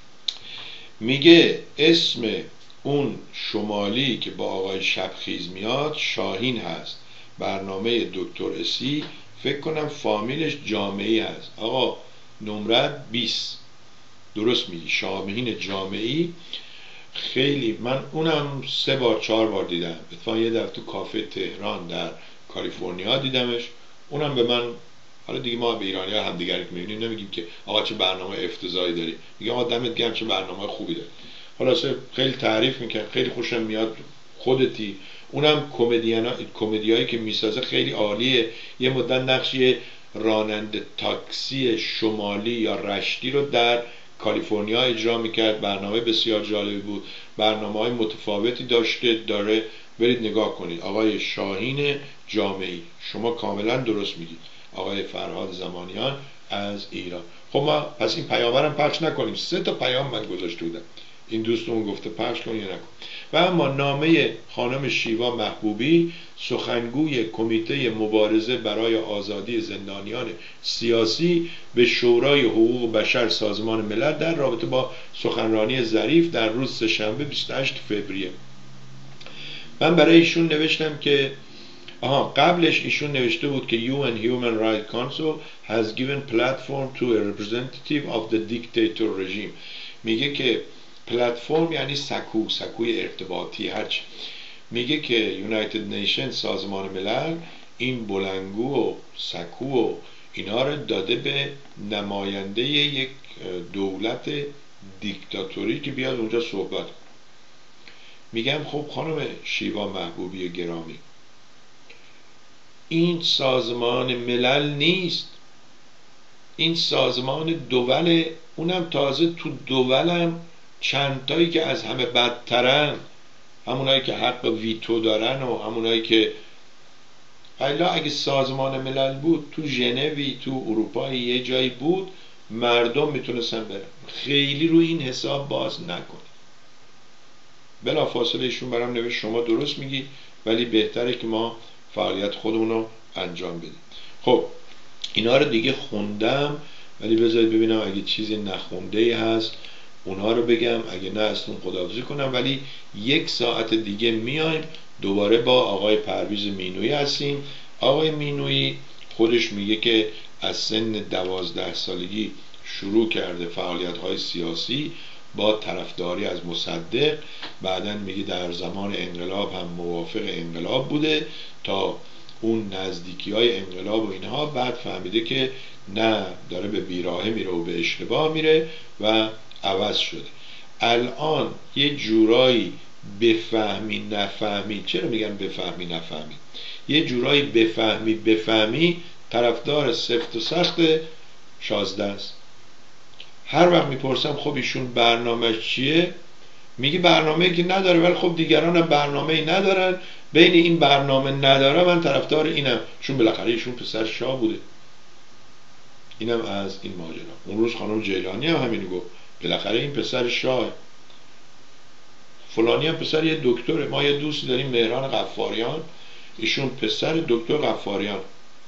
میگه اسم اون شمالی که با آقای شبخیز میاد شاهین هست، برنامه دکتر اسی فکر کنم فامیلش جامعی هست. آقا نمرت بیست درست میگی، شاهین جامعی. خیلی من اونم سه بار چهار بار دیدم، اتفاقا یه دفعه تو کافه تهران در کالیفرنیا دیدمش. اونم به من، حالا دیگه ما به ایرانی ها هم دیگر که میبینیم نمیگیم که آقا چه برنامه افتضاحی داری، میگه آقا دمت گرم چه برنامه خوبی داری. خلاصه خیلی تعریف میکنه، خیلی خوشم میاد خودتی. اونم کمدیانا کمدیایی که میسازه خیلی عالیه. یه مدت نقشی راننده تاکسی شمالی یا رشتی رو در کالیفرنیا اجرا میکرد، برنامه بسیار جالبی بود، برنامه های متفاوتی داشته داره. برید نگاه کنید. آقای شاهین جامعی، شما کاملا درست میگید، آقای فرهاد زمانیان از ایران. خب ما پس این پیامبرم پخش نکنیم. سه تا پیام من گذاشته بودم، این دوستمون گفته پخش کن یا نکن. و اما نامه خانم شیوا محبوبی، سخنگوی کمیته مبارزه برای آزادی زندانیان سیاسی به شورای حقوق بشر سازمان ملل در رابطه با سخنرانی ظریف در روز سه‌شنبه بیست و هشتم فوریه. من برای ایشون نوشتم که آها قبلش ایشون نوشته بود که یو ان Human Rights Council has given platform to a representative of the dictator regime. میگه که پلتفرم یعنی سکو، سکوی ارتباطی هرچی. میگه که یونایتد نیشن سازمان ملل این بلنگو و سکو و اینا رو داده به نماینده یک دولت دیکتاتوری که بیاد اونجا صحبت. میگم خب خانم شیوا محبوبی گرامی، این سازمان ملل نیست، این سازمان دوله. اونم تازه تو دولم چندتایی که از همه بدترن، همونایی که حق ویتو دارن و همونایی که حالا اگه سازمان ملل بود تو ژنوی تو اروپا یه جایی بود مردم میتونستن برن. خیلی رو این حساب باز نکن. بلا فاصله ایشون برام نوشت شما درست میگی ولی بهتره که ما فعالیت خودمون رو انجام بدیم. خب اینا رو دیگه خوندم ولی بذارید ببینم اگه چیزی نخونده هست اونها رو بگم، اگه نه هستون خداحافظی کنم. ولی یک ساعت دیگه میایم دوباره با آقای پرویز مینویی هستیم. آقای مینویی خودش میگه که از سن دوازده سالگی شروع کرده فعالیت های سیاسی با طرفداری از مصدق، بعداً میگه در زمان انقلاب هم موافق انقلاب بوده تا اون نزدیکی های انقلاب و اینها، بعد فهمیده که نه داره به بیراهه میره و به اشتباه میره و عوض شده. الان یه جورایی بفهمی نفهمی، چرا میگن بفهمی نفهمی، یه جورایی بفهمی بفهمی طرفدار سفت و سخت شازده است. هر وقت میپرسم خب ایشون برنامه چیه، میگه برنامه که نداره ولی خب دیگران هم برنامه ندارن، بین این برنامه نداره من طرفدار اینم، چون بالاخره ایشون پسر شاه بوده. اینم از این ماجرا. اون روز خانم جیلانی هم همینو گفت، بالاخره این پسر شاه، فلانی هم پسر یه دکتره. ما یه دوستی داریم مهران غفاریان، ایشون پسر دکتر غفاریان.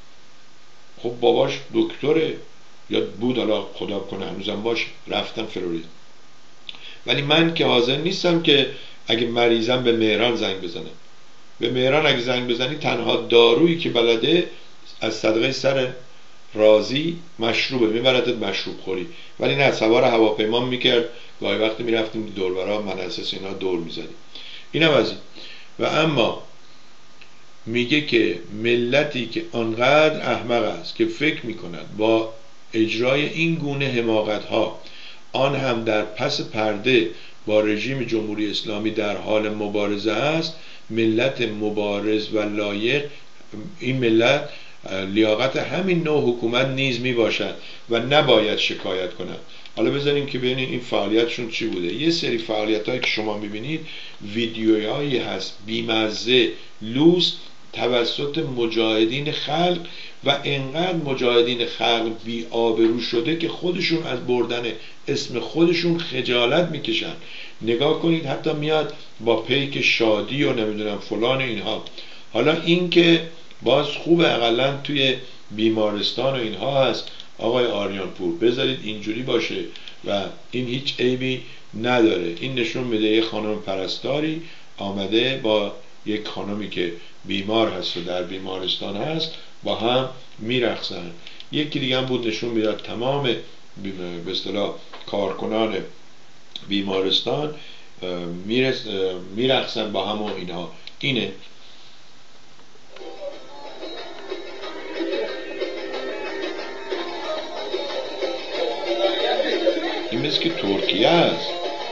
خب باباش دکتره یا بود، حالا خدا کنه هنوزم باشه، رفتن فلورید. ولی من که حاضر نیستم که اگه مریضم به مهران زنگ بزنم. به مهران اگه زنگ بزنی تنها دارویی که بلده از صدقه سر رازی مشروبه، میبردت مشروب خوری. ولی نه، سوار هواپیما میکرد، گاهی وقتی میرفتیم دوربرا مناسس اینا دور میزدیم. اینم از این. و اما میگه که ملتی که آنقدر احمق است که فکر میکند با اجرای این گونه حماقت ها، آن هم در پس پرده با رژیم جمهوری اسلامی در حال مبارزه است، ملت مبارز و لایق، این ملت لیاقت همین نوع حکومت نیز می باشد و نباید شکایت کند. حالا بذاریم که ببینید این فعالیتشون چی بوده. یه سری فعالیت هایی که شما میبینید ویدیوهایی هست بیمزه لوس توسط مجاهدین خلق و انقدر مجاهدین خلق بی آبرو شده که خودشون از بردن اسم خودشون خجالت میکشن. نگاه کنید حتی میاد با پیک شادی و نمیدونم فلان اینها. حالا این که باز خوبه اقلا توی بیمارستان و اینها هست آقای آریان پور، بذارید اینجوری باشه و این هیچ عیبی نداره. این نشون میده یه خانم پرستاری آمده با یک خانمی که بیمار هست و در بیمارستان هست با هم میرقصن. یکی دیگه هم بود نشون میداد تمام به اصطلاح کارکنان بیمارستان میرقصن با هم و اینها. اینه این مثل که ترکیه است.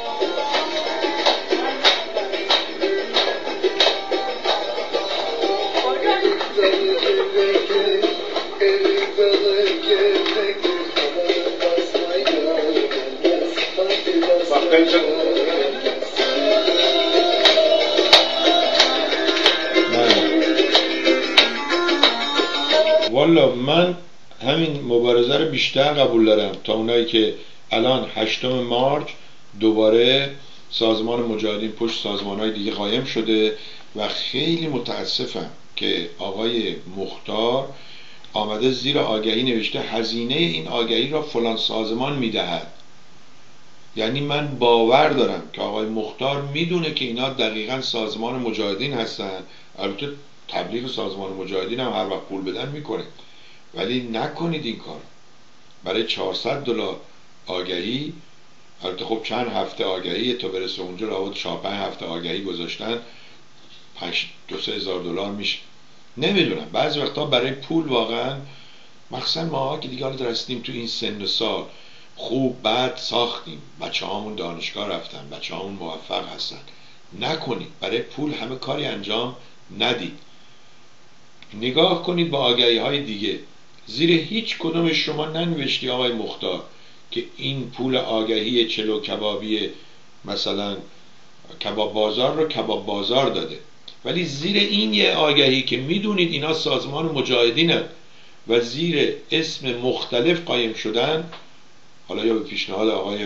والا من همین مبارزه رو بیشتر قبول دارم تا اونایی که الان هشتم مارچ دوباره سازمان مجاهدین پشت سازمان‌های دیگه قایم شده و خیلی متاسفم که آقای مختار آمده زیر آگهی نوشته هزینه این آگهی را فلان سازمان میدهد. یعنی من باور دارم که آقای مختار میدونه که اینا دقیقاً سازمان مجاهدین هستن. البته تبلیغ سازمان مجاهدین هم هر وقت پول بدن میکنه، ولی نکنید این کار. برای چهارصد دلار آگهی، البته خب چند هفته آگهی تا برسه اونجا لابد چهار پنج هفته آگهی گذاشتن، پنج دو سه هزار دلار میشه. نمیدونم بعضی وقتا برای پول واقعا، مخصوصا ما که دیگه حالا رسیدیم تو این سن و سال، خوب بعد ساختیم، بچه هامون دانشگاه رفتن، بچه هامون موفق هستن، نکنید برای پول همه کاری انجام ندید. نگاه کنید با آگهی های دیگه، زیر هیچ کدوم شما ننوشتی آقای مختار که این پول آگهی چلو کبابی مثلا کباب بازار رو کباب بازار داده، ولی زیر این یه آگهی که میدونید اینا سازمان مجاهدینن و زیر اسم مختلف قایم شدن، حالا یا به پیشنهاد آقای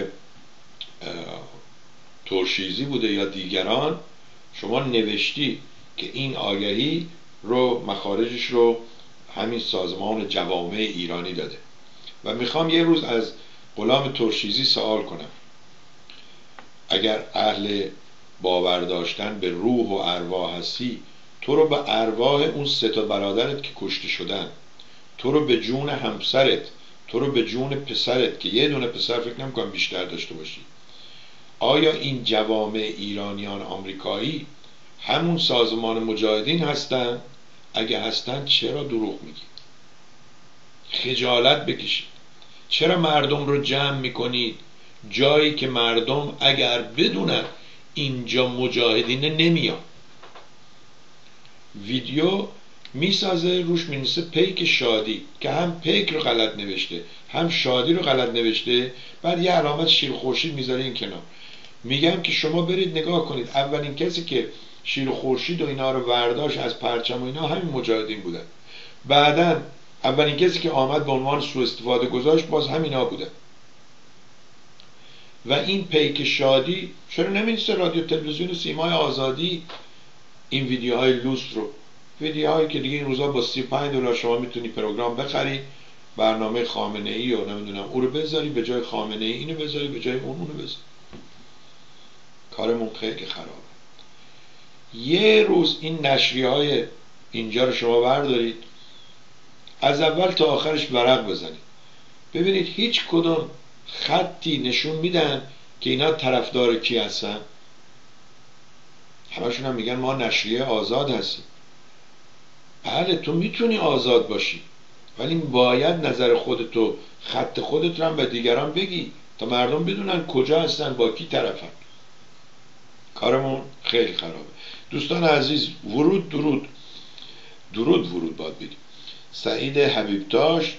ترشیزی بوده یا دیگران، شما نوشتی که این آگهی رو مخارجش رو همین سازمان جوامع ایرانی داده. و میخوام یه روز از غلام ترشیزی سوال کنم، اگر اهل باور داشتن به روح و ارواح هستی، تو رو به ارواح اون سه تا برادرت که کشته شدن، تو رو به جون همسرت، تو رو به جون پسرت که یه دونه پسر فکر نمی‌کنم بیشتر داشته باشی، آیا این جوامع ایرانیان آمریکایی همون سازمان مجاهدین هستن؟ اگه هستن چرا دروغ میگی؟ خجالت بکشید. چرا مردم رو جمع میکنید جایی که مردم اگر بدونن اینجا مجاهدینه نمیان؟ ویدیو میسازه روش مینویسه پیک شادی که هم پیک رو غلط نوشته هم شادی رو غلط نوشته، بعد یه علامت شیر خورشید میذاره این کنار. میگم که شما برید نگاه کنید، اولین کسی که شیر خورشید و اینا رو ورداشت از پرچم و اینا همین مجاهدین بودن. بعداً اولین کسی که آمد به عنوان سوء استفاده گذاشت باز همینا بودن. و این پیک شادی چرا نمی‌نویسه رادیو تلویزیون و سیمای آزادی این ویدیوهای لوس رو؟ ویدیوهایی که دیگه این روزا با سی و پنج دلار شما میتونی پروگرام بخری، برنامه خامنه ای و نمیدونم او رو بذاری به جای خامنه ای اینو بذاری به جای اون اونو بذاری. کارمون خیلی خرابه. یه روز این نشریه های اینجا رو شما بردارید از اول تا آخرش ورق بزنید، ببینید هیچ کدوم خطی نشون میدن که اینا طرفدار کی هستن. همشون هم میگن ما نشریه آزاد هستیم. بله تو میتونی آزاد باشی، ولی باید نظر خودتو، خط خودت رو هم به دیگران بگی تا مردم بدونن کجا هستن، با کی طرفن. کارمون خیلی خرابه. دوستان عزیز، ورود درود درود ورود باید بگیم. سعید حبیبتاش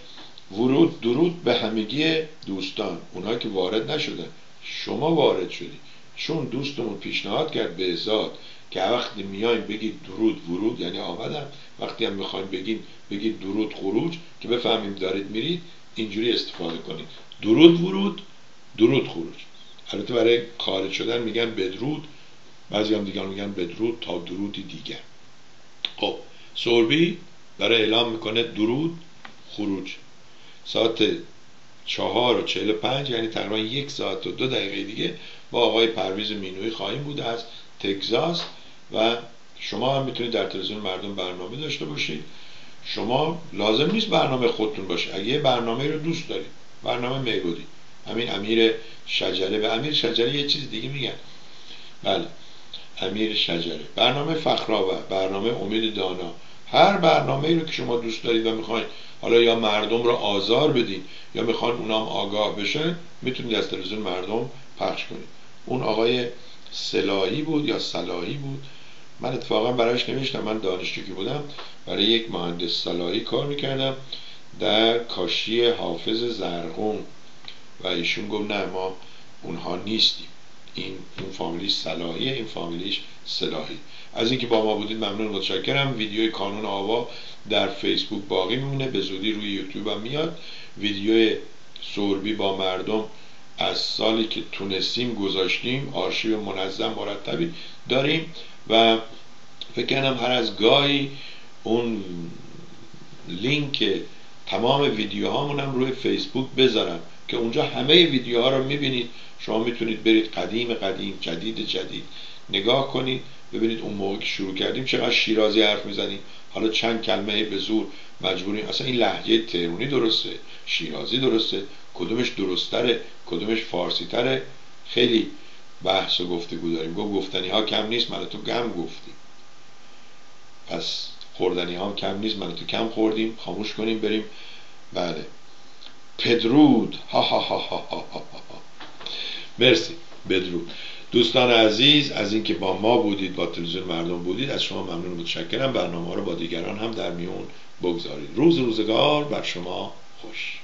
ورود درود به همگی دوستان، اونها که وارد نشدن، شما وارد شدی، چون دوستمون پیشنهاد کرد به ذات که وقتی میایم بگید درود ورود یعنی آمدم، وقتی هم میخوایم بگید بگید درود خروج که بفهمیم دارید میرید، اینجوری استفاده کنید. درود ورود، درود خروج. البته برای خارج شدن میگن بدرود، بعضی هم دیگه میگن بدرود تا درودی دیگه. خب سوربی برای اعلام میکنه درود خروج ساعت چهار و چهل و پنج، یعنی تقریبا یک ساعت و دو دقیقه دیگه با آقای پرویز مینویی خواهیم بود از تگزاس و شما هم میتونید در تلویزیون مردم برنامه داشته باشید. شما لازم نیست برنامه خودتون باشه، اگه یه برنامه رو دوست دارید، برنامه میبودی همین امیر شجره، به امیر شجره یه چیز دیگه میگن، بله امیر شجره، برنامه فخرآور، برنامه امید دانا، هر برنامه ای رو که شما دوست دارید و میخواین حالا یا مردم رو آزار بدین یا میخواین اونام آگاه بشن، میتونید از تلویزیون مردم پخش کنید. اون آقای سلاحی بود یا صلاحی بود، من اتفاقا برایش نوشتم، من دانشجویی بودم برای یک مهندس صلاحی کار میکردم در کاشی حافظ زرغون و ایشون گفت نه ما اونها نیستیم، این اون فامیلیش صلاحیه، این فامیلیش صلاحی. از اینکه با ما بودید ممنون، متشکرم. ویدیوی کانون آوا در فیسبوک باقی میمونه، به زودی روی یوتیوب هم میاد. ویدیوی سوربی با مردم از سالی که تونستیم گذاشتیم، آرشیو منظم مرتبی داریم و فکر کنم هر از گاهی اون لینک تمام ویدیوهامون هم روی فیسبوک بذارم که اونجا همه ویدیوها رو میبینید. شما میتونید برید قدیم قدیم جدید جدید نگاه کنید، ببینید اون موقع که شروع کردیم چقدر شیرازی حرف میزنیم، حالا چند کلمه به زور مجبوریم، اصلا این لهجه تهرونی درسته، شیرازی درسته، کدومش درستره، کدومش فارسی تره، خیلی بحث و گفتگو داریم. گفت گفتنی ها کم نیست، من تو گم گفتیم، پس خوردنی ها کم نیست، من تو کم خوردیم، خاموش کنیم بریم. بله پدرود، ها ها ها ها ها ها. مرسی، بدرود. دوستان عزیز از اینکه با ما بودید، با تلویزیون مردم بودید، از شما ممنون و متشکرم. برنامه رو با دیگران هم در میون بگذارید. روز روزگار بر شما خوش.